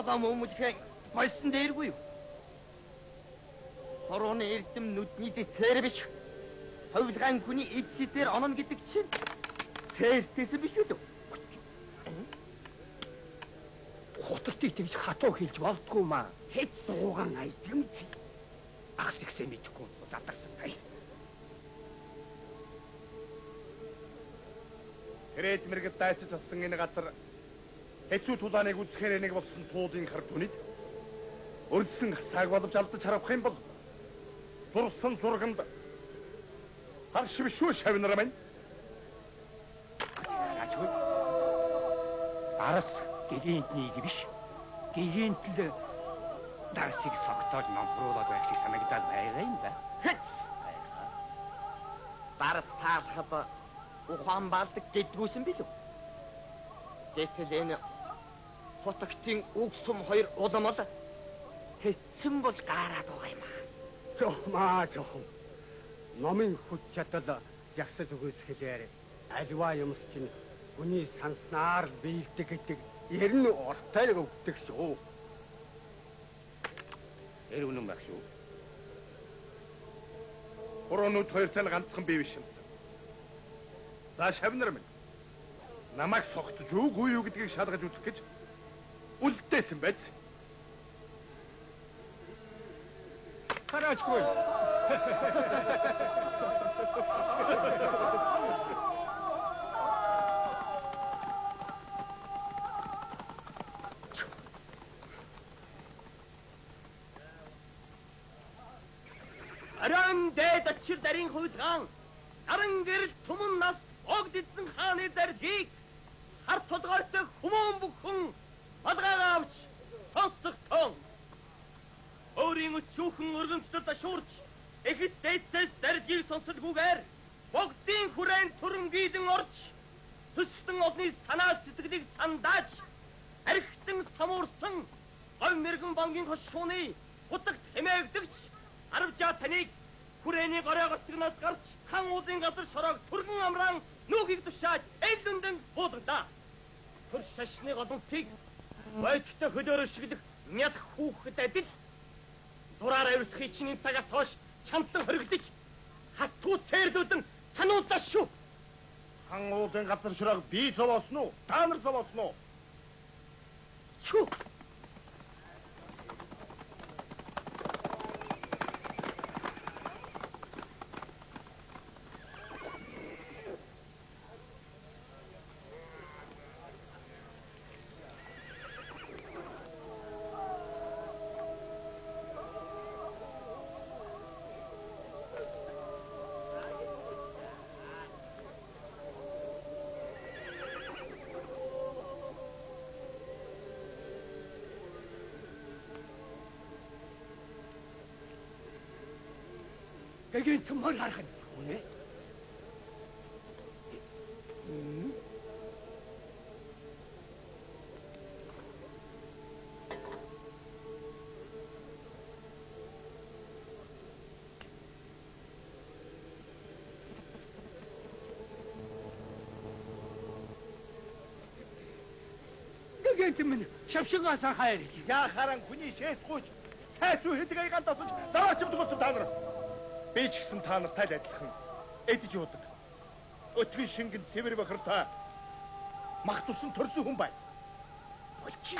Adam өмөлхөн болсон дээргүй юу? Хорооны эрдэм нүдний дэслэр биш. Ховлгаан хүний эцсээр онон гэдэг чинь тэртэйс биш үү?
Хотод итгэж хатуу хэлж болдгоо маа. Хэд сууган айдаг юм чи. Ах тэгсээ мэдэхгүй задарсан тай.
Тэрэд мэрэгт дайсаж авсан энэ газар хэцүү тулааныг үзэхээр нэг болсон туулын хар түнид өрдсөн хасааг боловч алдаж харах юм бол зурсан зурганд хар шившүү шавнараа байна.
Арас гэгэнтнийг биш. Гэгэнтэл дарсыг согтоож номхруулаад байх шиг санагдаад байгаа юм да.
Барс таалхад ухаан балдаг гэдгүйсэн билүү? Гэтэл энэ хотогтын үгсүм хоёр уламал хэцэн бол гараад байгаа юм аа.
Жохмаа жохом. Номын хүч чадал жагсаж өгөөсгөлээр альва юмс чинь хүний санснаар биелдэг гэдэг ер нь ортой өгдөг шүү.
Тэр үнэн байх шүү.
Хороонууд хоёр цал ганцхан бие биш юм. За шавнар минь. Намайг согтож үгүй юу гэдгийг шалгаж үзэх гэж үлдээсэн байц.
Хараачгүй.
Аран дэд ачир дарин хүйдган аран гэрэл туман нас огдидсэн хааны заржийг хар толгойтой хүмүүн бүхэн алгаагаа авч сонсох тон. Өөрийн өчүүхэн өргөнцөд ашуурч эхэс дэйцээс заржийг сонсолгүйгээр богдын хүрээнд түрэмгийдэн орж төстөн одны санаа сэтгэлийг сандааж архитэн самуурсан гой мэргэн бангийн хошууны утагт хэмээгдэгч Арвжаа таныг хүрээний гороогоос сигнаас гарч хан уулын газар шороог түргэн амраан нүгийг тушааж элдүндэн буудагдаа. Тэр шашны голомтыг бойцтой хөдөөрө шиглэх мяд хүүхэд адил дураараа өрсөхий чиний цагаас хойш чамтлан хоригдож хатуу цэрлүүдэн санууллаа шүү.
Хан уулын газар шороог би зовоосон уу? Та нар зовоосон уу?
Чүү.
Gegen zum Monarchen. Ne? Gegen zum Шавшигаасаа хайр.
Яахааран хүний шээсгүйч тайцуу хэдгээ гандасаж дааш өгдөгсөн та нар. Би ч гэсэн та нартай адилхан эдж уудаг. Өтгөн шингэн цэвэр бахартай мах тусан төрсөн хүн бай. Болчих.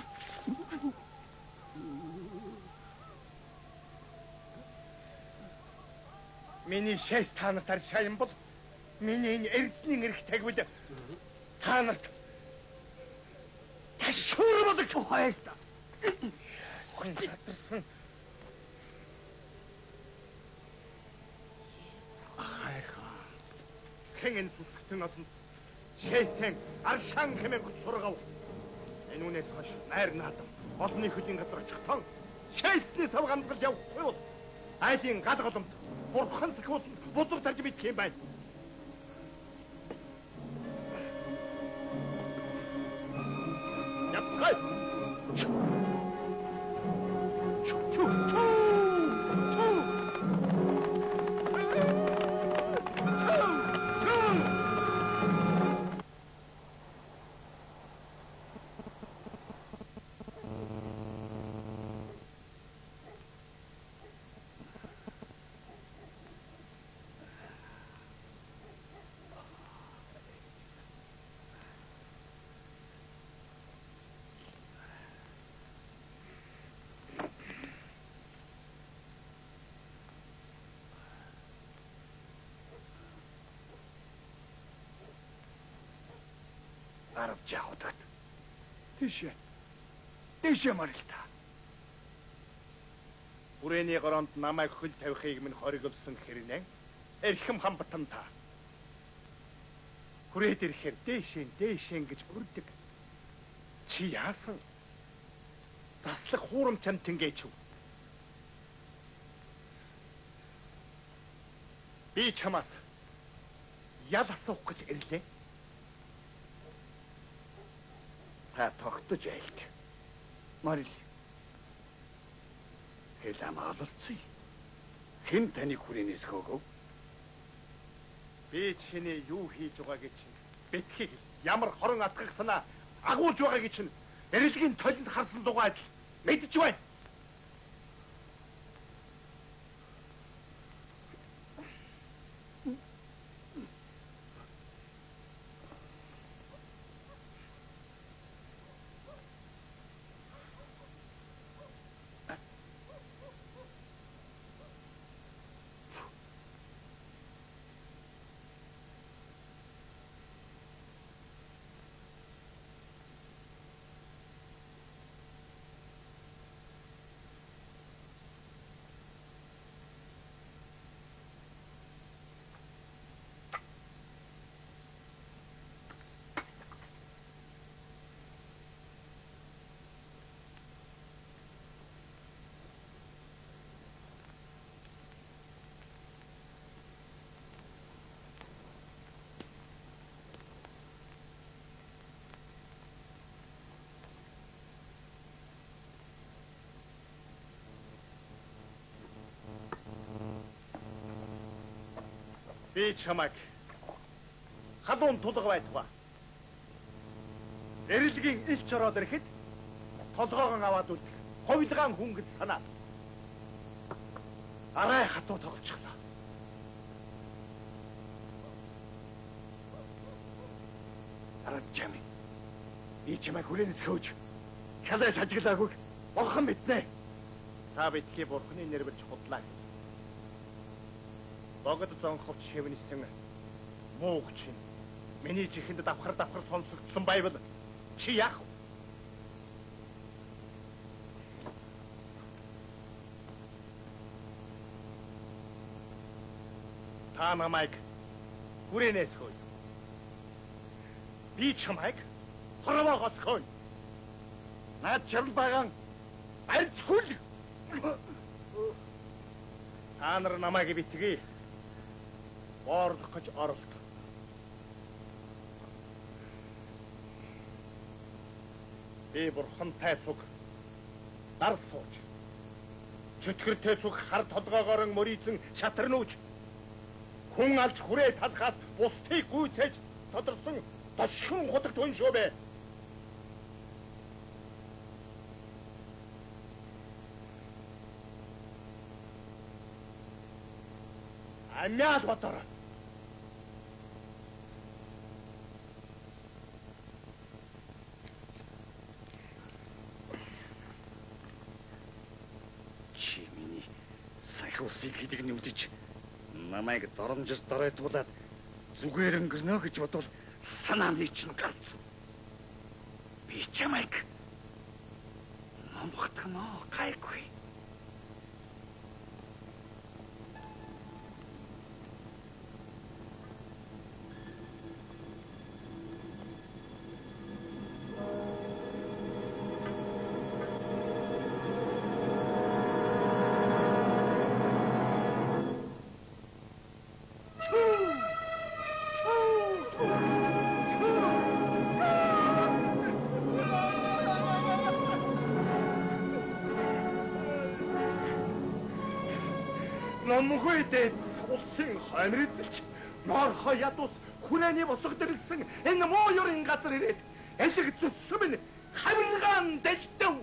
Миний шээс та нартаар шаян бол миний энэ эрдэнийн эрх тагвил та нарт ташуур болдог тухай та. Хүн татсан. Хэнген зүсгтэн олон шээсэн аршан хэмээн сургав. Энэ үнээс хойш найр наадам олонний хөлийн газар очихтон шээсний сав ганцгалж явахгүй бол айлын гал голомт бурхан зөвхөн бузар тарж мэдэх юм байна. Япхай. Чу чу чу. Арвжаа худагт. Тийшээ. Тийшээ марилта.
Хүрээний гороонд намайг хөл тавихыг минь хориглосон хэрнээ. Эрхэм хамбатан та. Хүрээд ирэхээр дээшээ дээшээ гэж үрдэг. Чи яасан? Заслах хуурам чамд тэнгэж. Би чамаас ял асуух гэж ирлээ.
Та тогтож айлт. Марил. Хэлэм алалцъя. Хэн таныг хүрээнээс хөөгөв?
Би чиний юу хийж байгааг чинь битгий ямар хорон атгах санаа агуулж байгааг чинь эрэлгийн толинд харсан дугайд мэдж байна. Би чамайг хадуун тулга байтугай. Эрэлгийн илч ороод ирэхэд толгоогоо аваад үлдэх ховлгаан хүн гэж санаа. Арай хатуу тоглочихлоо.
Арвжаами. Би чамайг хүрээнээс хөөж хялаа шажиглаагүй бурхан мэднэ.
Та битгий бурханы нэрвэрж худлаа. Богод зонховч шивнэсэн муугч юм. Миний чихэнд давхар давхар сонсогдсон байвал чи яах вэ? Та намайг хүрээнээс хөөе. Би чамайг хорвоогоос хөөе. Наад чарл баган барьж хүл. Та нар намайг битгий боорлох гэж оролт. Би бурхантай цуг дар сууж. Чөтгөртэй цуг хар толгоогоор мөрийцэн шатарнууж. Хүн алж хүрээ талхаас бусдыг гүйцээж тодорсон дошхон хутагт хүн шүү бэ. Амяад бодор.
Чи миний саяхан усыг хийдэг нүдэж намайг доромжис доройтуулаад зүгээр өнгөрнө гэж бодвол санааны чинь галзуу. Би чамайг номхотгоно гайгүй.
Номхойд усын хоймрэлж морхо ядус хүрээний босго дэрлсэн энэ муу ёрын газар ирээд элэг зүсмэн хавилгаан дэжтэв.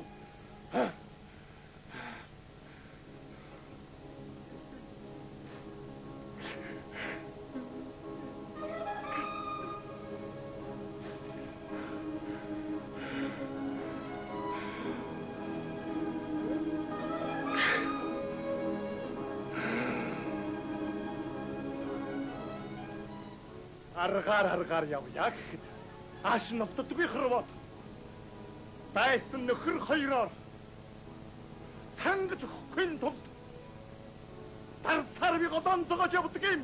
Аргаар аргаар явъя гэхэд Ааш нь автдаггүй хэрвээ. Байсан нөхөр хоёроор сангаж өгөхгүй тул дарсаар би годон зогож явдаг юм.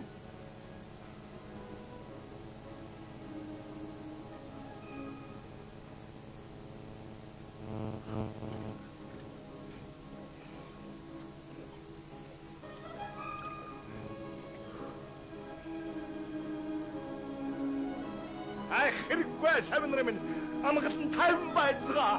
Ай хэрэггүй шавнар минь амгалан тайван байцгаа.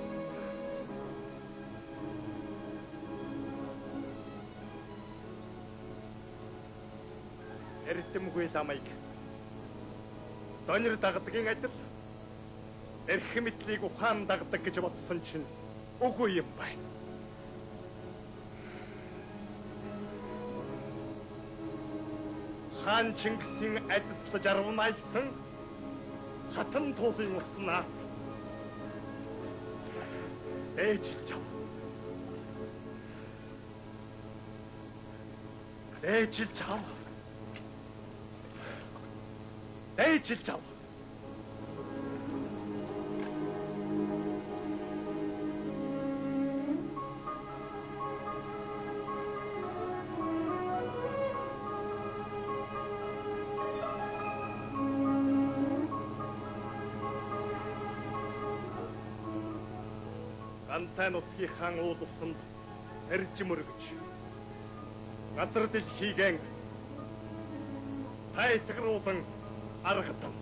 Эрдэмгүй ламайг донёр дагдгийн адил эрх мэдлийг ухаан дагдаг гэж бодсон чинь үгүй юм байна. Хаан Чингисийн адилж арвнайлсан хатан туулын уснаас ээжилж ав. ээжилж ав. ээжилж ав. Ганцхан утгын хаан уулсанд эрж мөргөж газар дэлхийгэн тайсгруулан аргатан.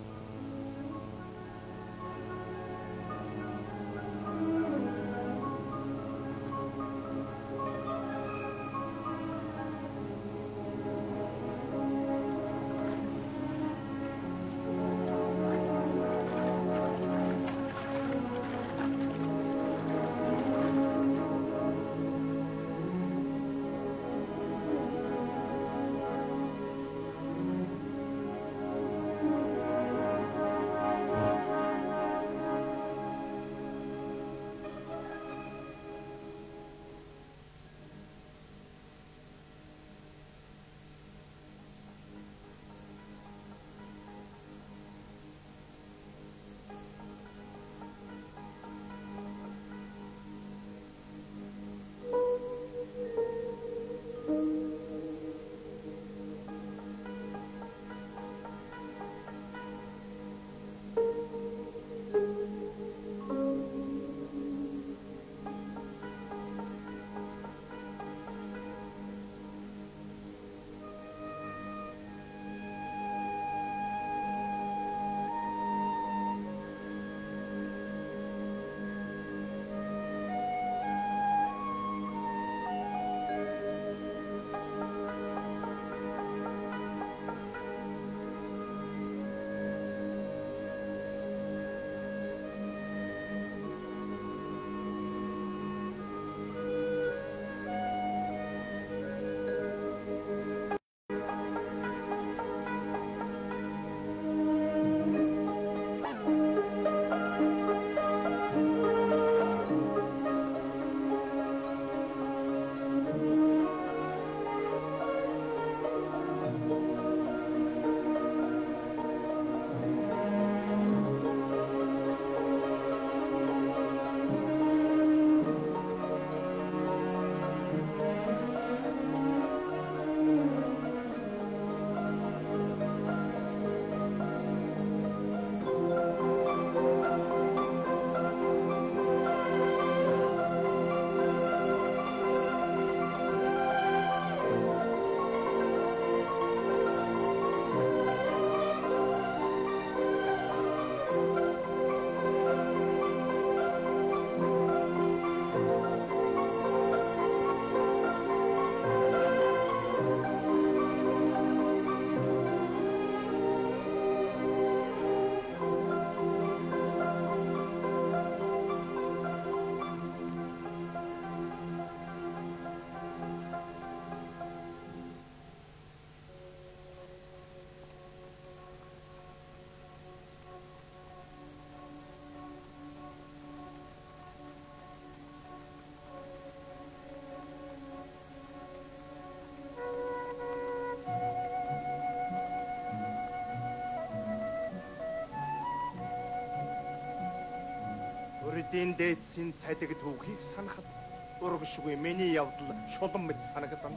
Ардын дээдсийн цалиг түүхийг санахад урагшгүй миний явдал шулан мэт санагдана.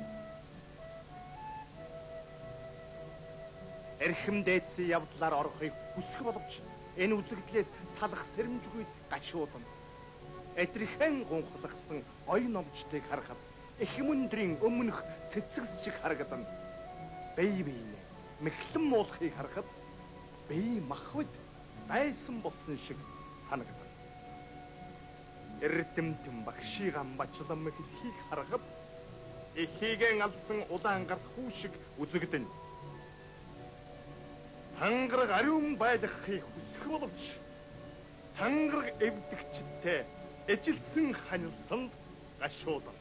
Эрхэм дээдсийн явдлаар орохыг хүсэх боловч энэ үзэгдлээс талах сэрэмжгүй гашуудан. Эдрхэн гонхлогсон оюун номчдыг харахад их мөндрийн өмнөх цэцэгс шиг харагдана. Бие биенээ мэхлэн муулахыг харахад бие махбод дайсан болсон шиг санагдана. Эрдэмтэн багшийг амбачлан мэхлэхийг харахад ихийгэн алсан улаан гарт хүү шиг үзэгдэнэ. Тангараг ариун байлгахыг хүсэх боловч тангараг эвдэгчтэй эжилсэн ханилсанд гашуудан.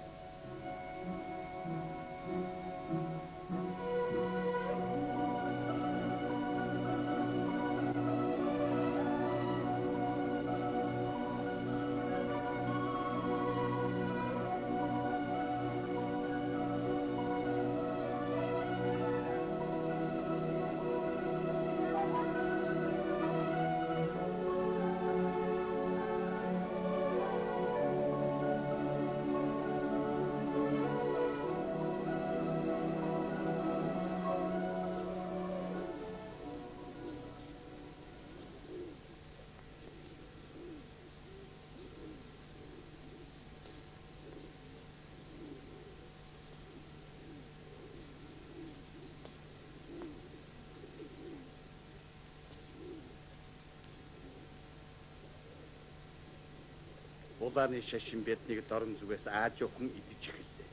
Улааны шашин биднийг дорн зүгээс аажуухан идэж эхэллээ.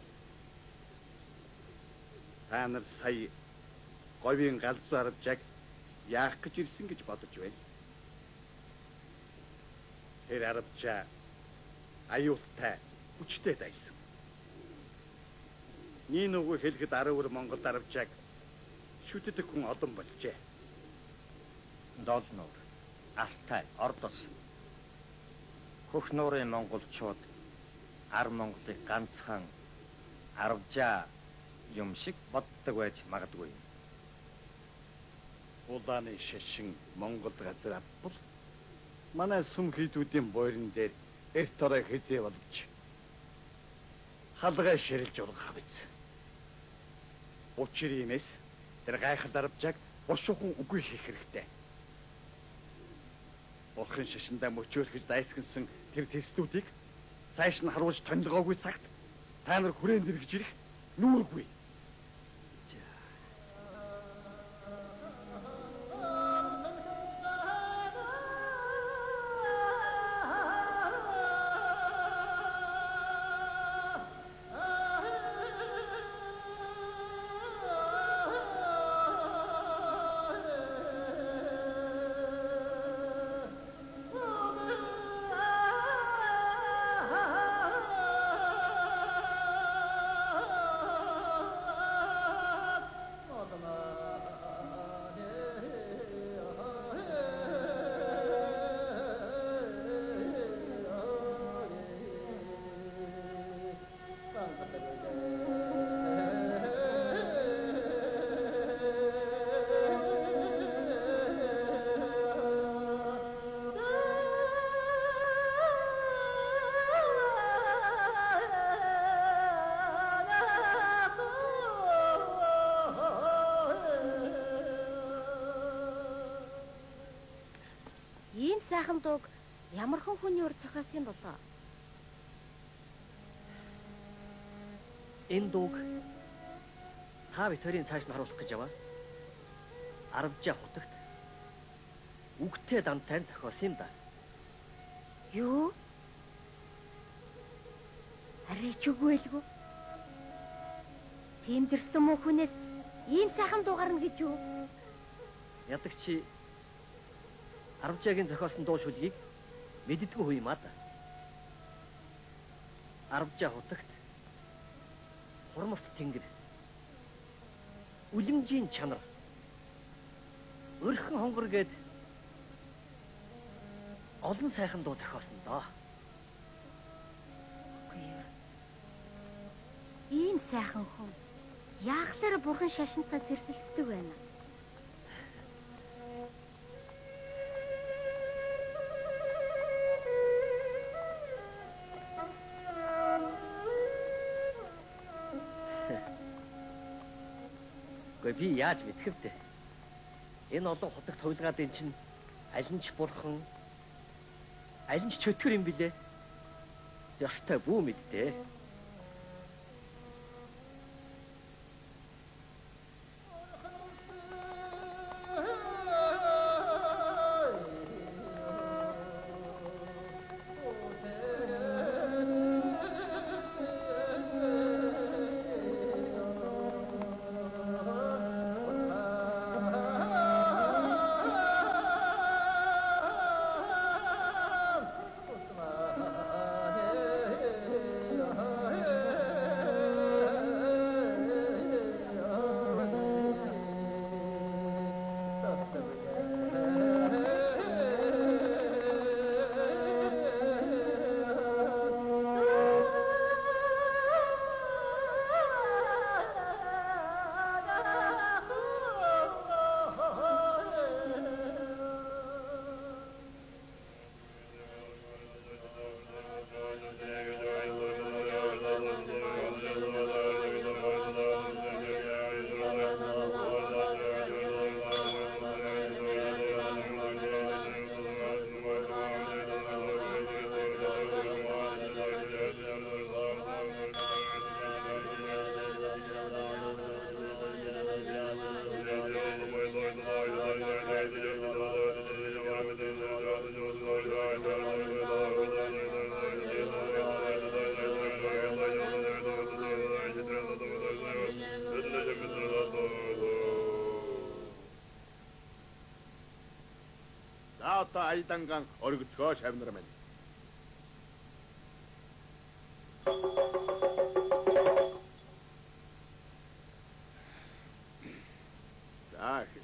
Та нар сая говийн галзуу арвжааг яах гэж ирсэн гэж бодож байна. Тэр арвжаа аюултай хүчтэй дайсан. Нин нөгөө хэлэхэд арвар Монголд арвжааг шүтдэг хүн олон болжээ.
Долноор, Алтай, Ордос хөх нуурын монголчууд ар Монголыг ганцхан арвжаа юм шиг боддог байж магадгүй.
Улааны шашин Монгол газар авбал манай сүм хийдүүдийн бойрон дээр эрт орой хизээ болж халгай ширэлж ургах биз. Учир иймээс тэр гайхал арвжааг бошуухан үгүй хийх хэрэгтэй. Бурхан шашиндаа мөчөөлөхөж дайсагнсан тэр тестүүдийг цааш нь харуулж тонилгоогүй цагт та нар хүрээнд иргэж ирэх нүүргүй.
Сайхан дууг ямархан хүний өр зохиосон болоо.
Энэ дууг та битэрийн цааш нь харуулах гэж яваа. Арвжаа хутагт үгтэй дамтай зохиосон юм да.
Юу? Арай ч үгүй л гоо. Тэмдэрсэн мөн хүнээс ийм сайхан дуу гарна гэж юу?
Ядаг чи арвжаагийн зохиосон дуу шүлгийг мэддэггүй хүү юм аа да. Арвжаа хутагт хурмаст тэнгэр үлэмжийн чанар өрхөн хонгор гээд олон сайхан дуу зохиосон доо.
Ийм сайхан хүн яахлаар бурхан шашинтаа зэрсэлдэг байна.
би яаж мэдэх вэ? Энэ олон хотог товлгаадын чинь аль нь ч бурхан, аль нь ч чөтгөр юм билээ. Ястай бүү мэддээ.
одоо айданган оргицгоо шавнар мэн. Захил.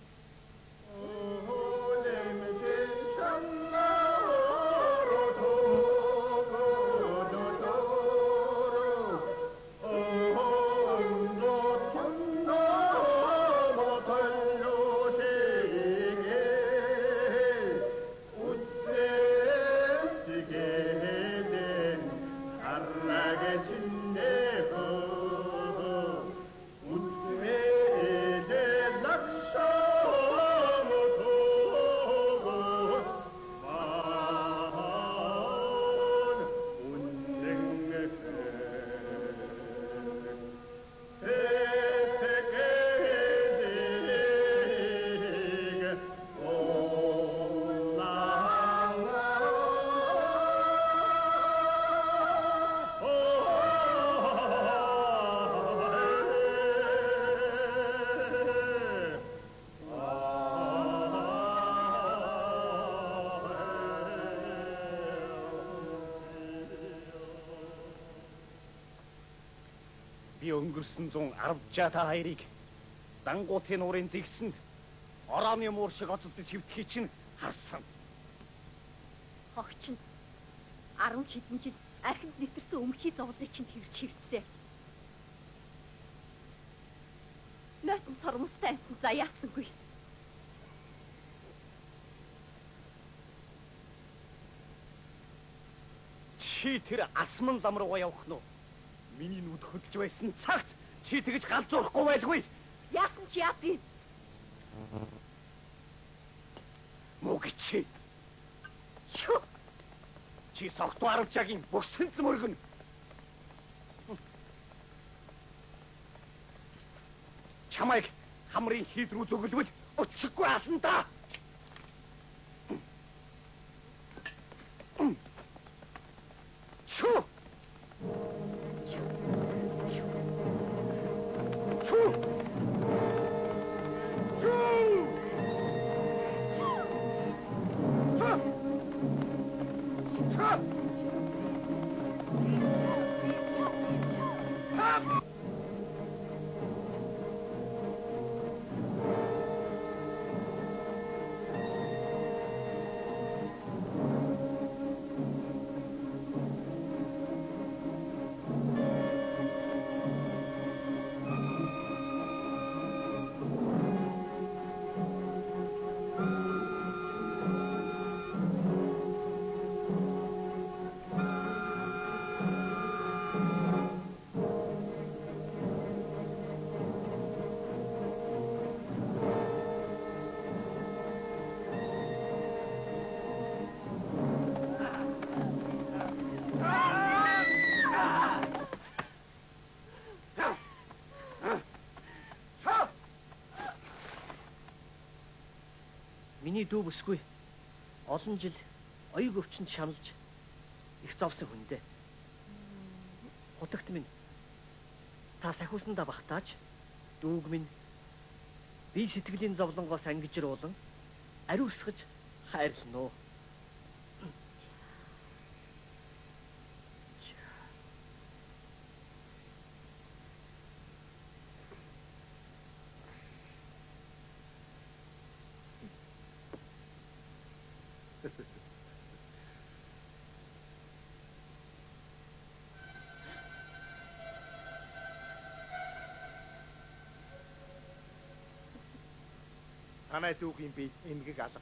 Би өнгөрсөн зун арвжаа та хоёрыг дангуутын нуурын зэгсэнд орооны муур шиг оцолдож хөвтгий чинь харсан.
Хогч нь арван хэдэн жил архинд нэвтэрсэн өмхий зовлыг чинь тэрч хөвтлээ. Нотон сормостой амтан заяасангүй.
Чи тэр асман зам руугаа явах нь уу? Миний нүд хөдлөж байсан цагт чи тэгж галзуурахгүй байлгүй.
Яасан ч яасан.
Мөгч. Чү. Чи согтуу арвжаагийн бүсэнц мөргөн. Чамайг хамрын хийд рүү зөвлөвөл өчиггүй ална да. Чү.
миний дүү бүсгүй. Олон жил оёг өвчнөд шаналж их зовсон хүн дээ. Хутагт минь та сахиусандаа багтааж дүүг минь би сэтгэлийн зовлонгоос ангижруулан ариусгаж хайрлана.
Танай дүүгийн би эмгэг алга.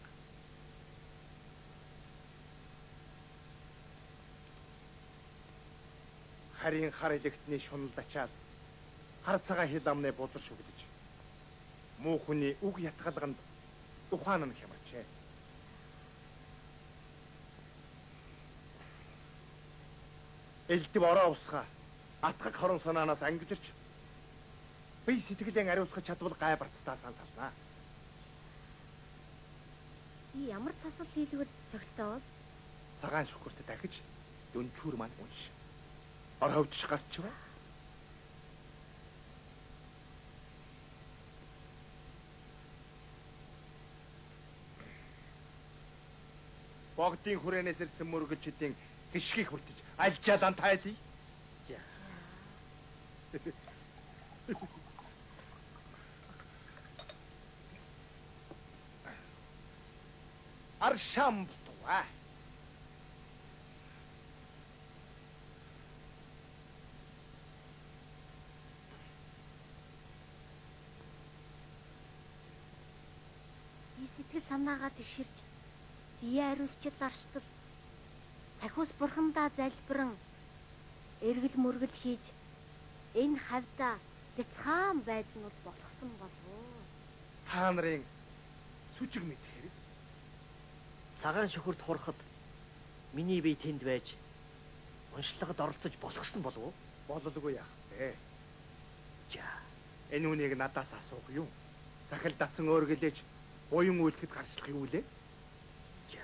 Харин хар электний шунал ачаад хар цагаан хил амны бузар шүглэж муу хүний үг ятгалганд ухаан нь хямарчээ. Элдв ороо усгаа атгах хорон санаанаас ангижирч би сэтгэлээ ариусгах чадвал гай бартаа санталнаа.
Би ямар цасал хийлгэл цогтоод
цагаан шүхрт дахиж дүнчүүр маань унш. Ор хөвч гарч бай. Богдын хүрээнээс ирсэн мөргөлчдийн гიშгийг хүртэж альчаалан тайлъя. Аршамбтуа.
би сэтгэл санаагаа тэгширч бие ариусчил арчтал сахиус бурхандаа залбиран эргэл мөргөл хийж энэ хавьда бяцхан байдал нь болгосон болов уу?
Та нарын сүжиг мэд хэрэг.
Цагаан шүхрт хурахад миний бие тэнд байж уншлагад оролцож босгосон болов уу?
Бололгүй яах вэ?
За,
энэ үнийг надаас асуух юм. Захил датсан өөргөлөөж буян үйлдэхэд гарчлах юу лээ?
За.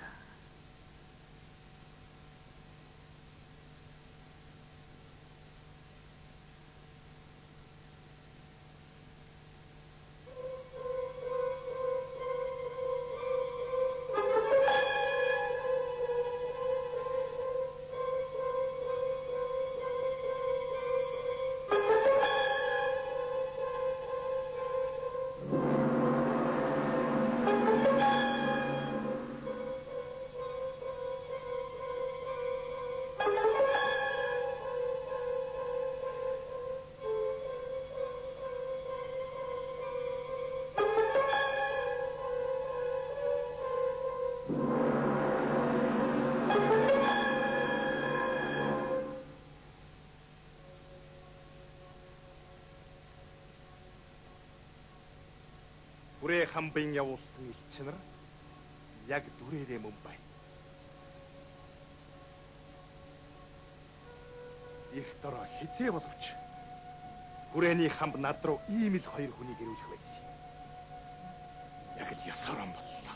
Бүрээ хамбын явуулсан элчнэр яг дүрээрээ мөн бай. Их дороо хизээ боловч хүрээний хамб над руу ийм л хоёр хүнийг ирүүлэх байсан. Яг л ясаран боллоо.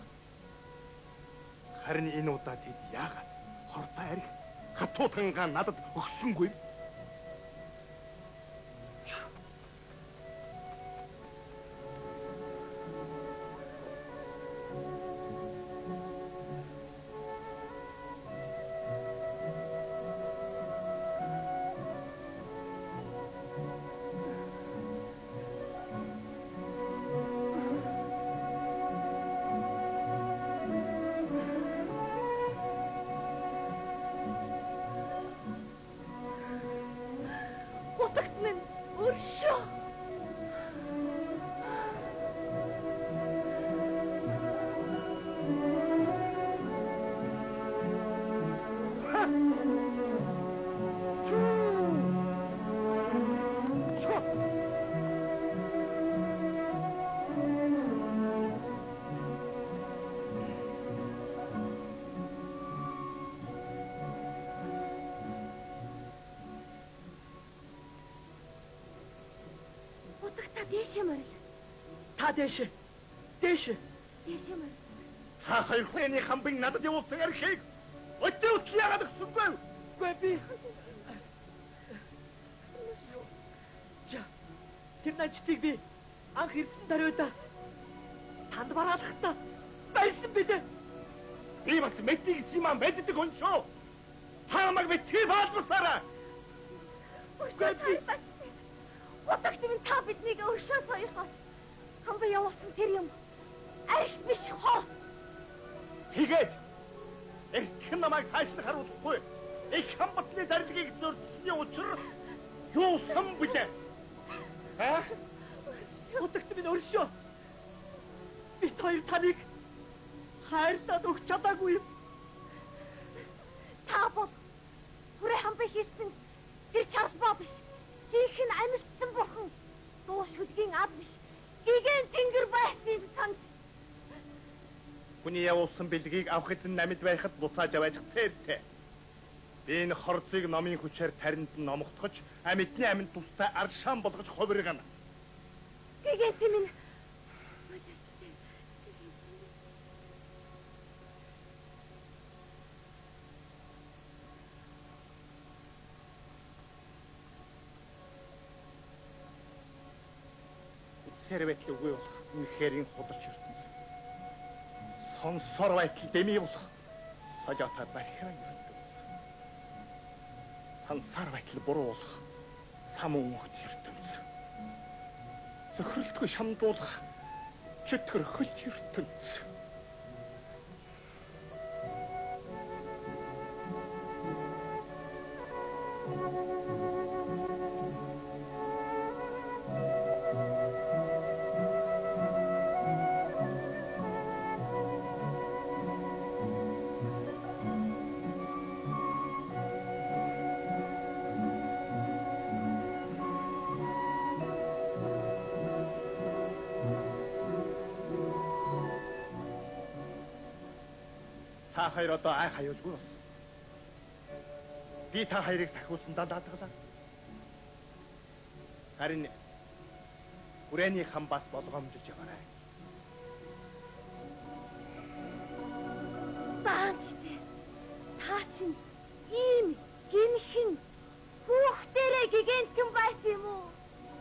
Харин энэ удаа тэд яагаад хортой арх хатуутангаа надад өгсөнгүй?
Дээшээ морил.
Та дээшээ. Дээшээ.
Дээшээ морил.
Та хоёр хүрээний хамбыг надад явуулсан архийг өдөө өдөө яагаад өгсөнгүй?
Үгүй би. За. Тэр начтыг би анх ирсэн даруйда танд бараалхтаа байсан билээ.
Би бас мэддэг юм мэддэг хүн шүү. Та намайг битгий баалгасараа.
Үгүй би. Утагт минь та биднийг өршөө соёлгоос хамбаа явуулсан тэр юм. Арх биш хоо.
Тэгээд эртхэн намайг цааш харуулахгүй. Их хамбатны дарилгыг зөрчсөний учир юу сан билээ? Аа?
Утагт минь өршөө. Бид хоёр таныг хайрлаад өгч чадаагүй юм.
Та бол хүрээ хамбаа хийсэн тэр чарсбаа биш. Жинхэнэ амьдсан бурхан. Дуу шүлгийн ад биш. Гигэн тэнгэр байсан санаж.
Хүний явуулсан бэлгийг авах эзэн намид байхад буцааж аваач цээдтэй. Би энэ хорцыг номын хүчээр таринд нь номогдохож, амьдны амьд тустай аршаан болгож хувиргана.
Гигэн минь
Тэрвэт үгүй болох үнэхэрийн худалч ертөнц. Сонсор байтал дэмий болох сажаатаа барихраа ертөнц. Сансар байтал буруу болох сам өнгөт ертөнц. Зөвхөрлөлтгүй шамдуулах чөтгөр хөлт ертөнц. Та хоёр одоо ай хаюулгүй бас. Би та хоёрыг тахиулсан дадаадгалаа. Харин хүрээний хамбаас болгоомжиж яваарай.
Баачтай. Та чинь ийм гинхэн хүүхдэрээ гигэнтэн байсан юм уу?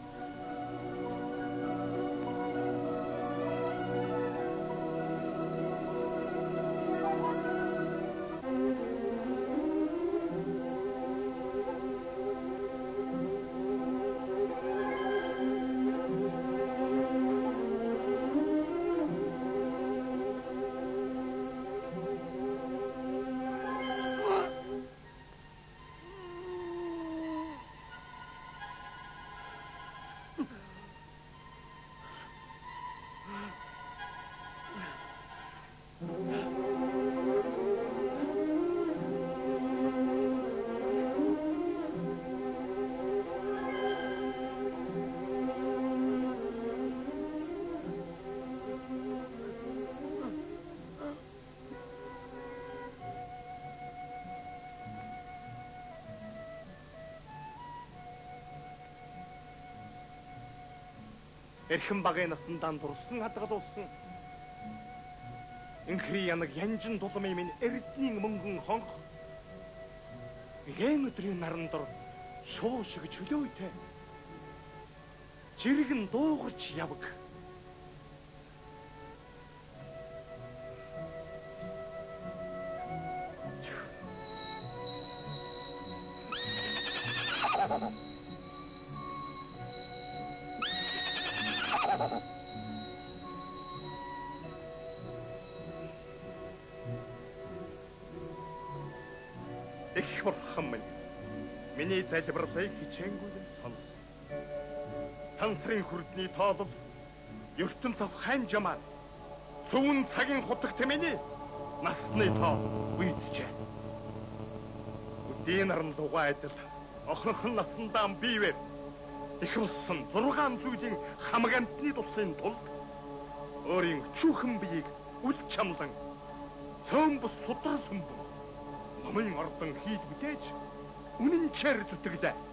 Эрхэм багын насандаа дурсан хадгалуулсан. Инхри янаг янжин тулмын минь эрдний мөнгөн хонх. Гэн өдрийн наран дор шуу шиг чөлөөтэй. Жиргэн дуугарч явг. Их бурхан минь миний залбирлыг хичээнгүй сонс. Сансрын хүрдний тоолол ертөнц ав хань жамаа цөөн цагийн хутагт миний насны тоо үйдэжээ. Үдийн наран дугаа адил охинхон насандаа биевэр их болсон зургаан зүйлийн хамаг амтны тусын тулд өөрийн чүүхэн биеийг үл чамлан цөөн бус судар сүмбэн номын ордон хийж бүтээж үнэн чэр зүтгэлээ.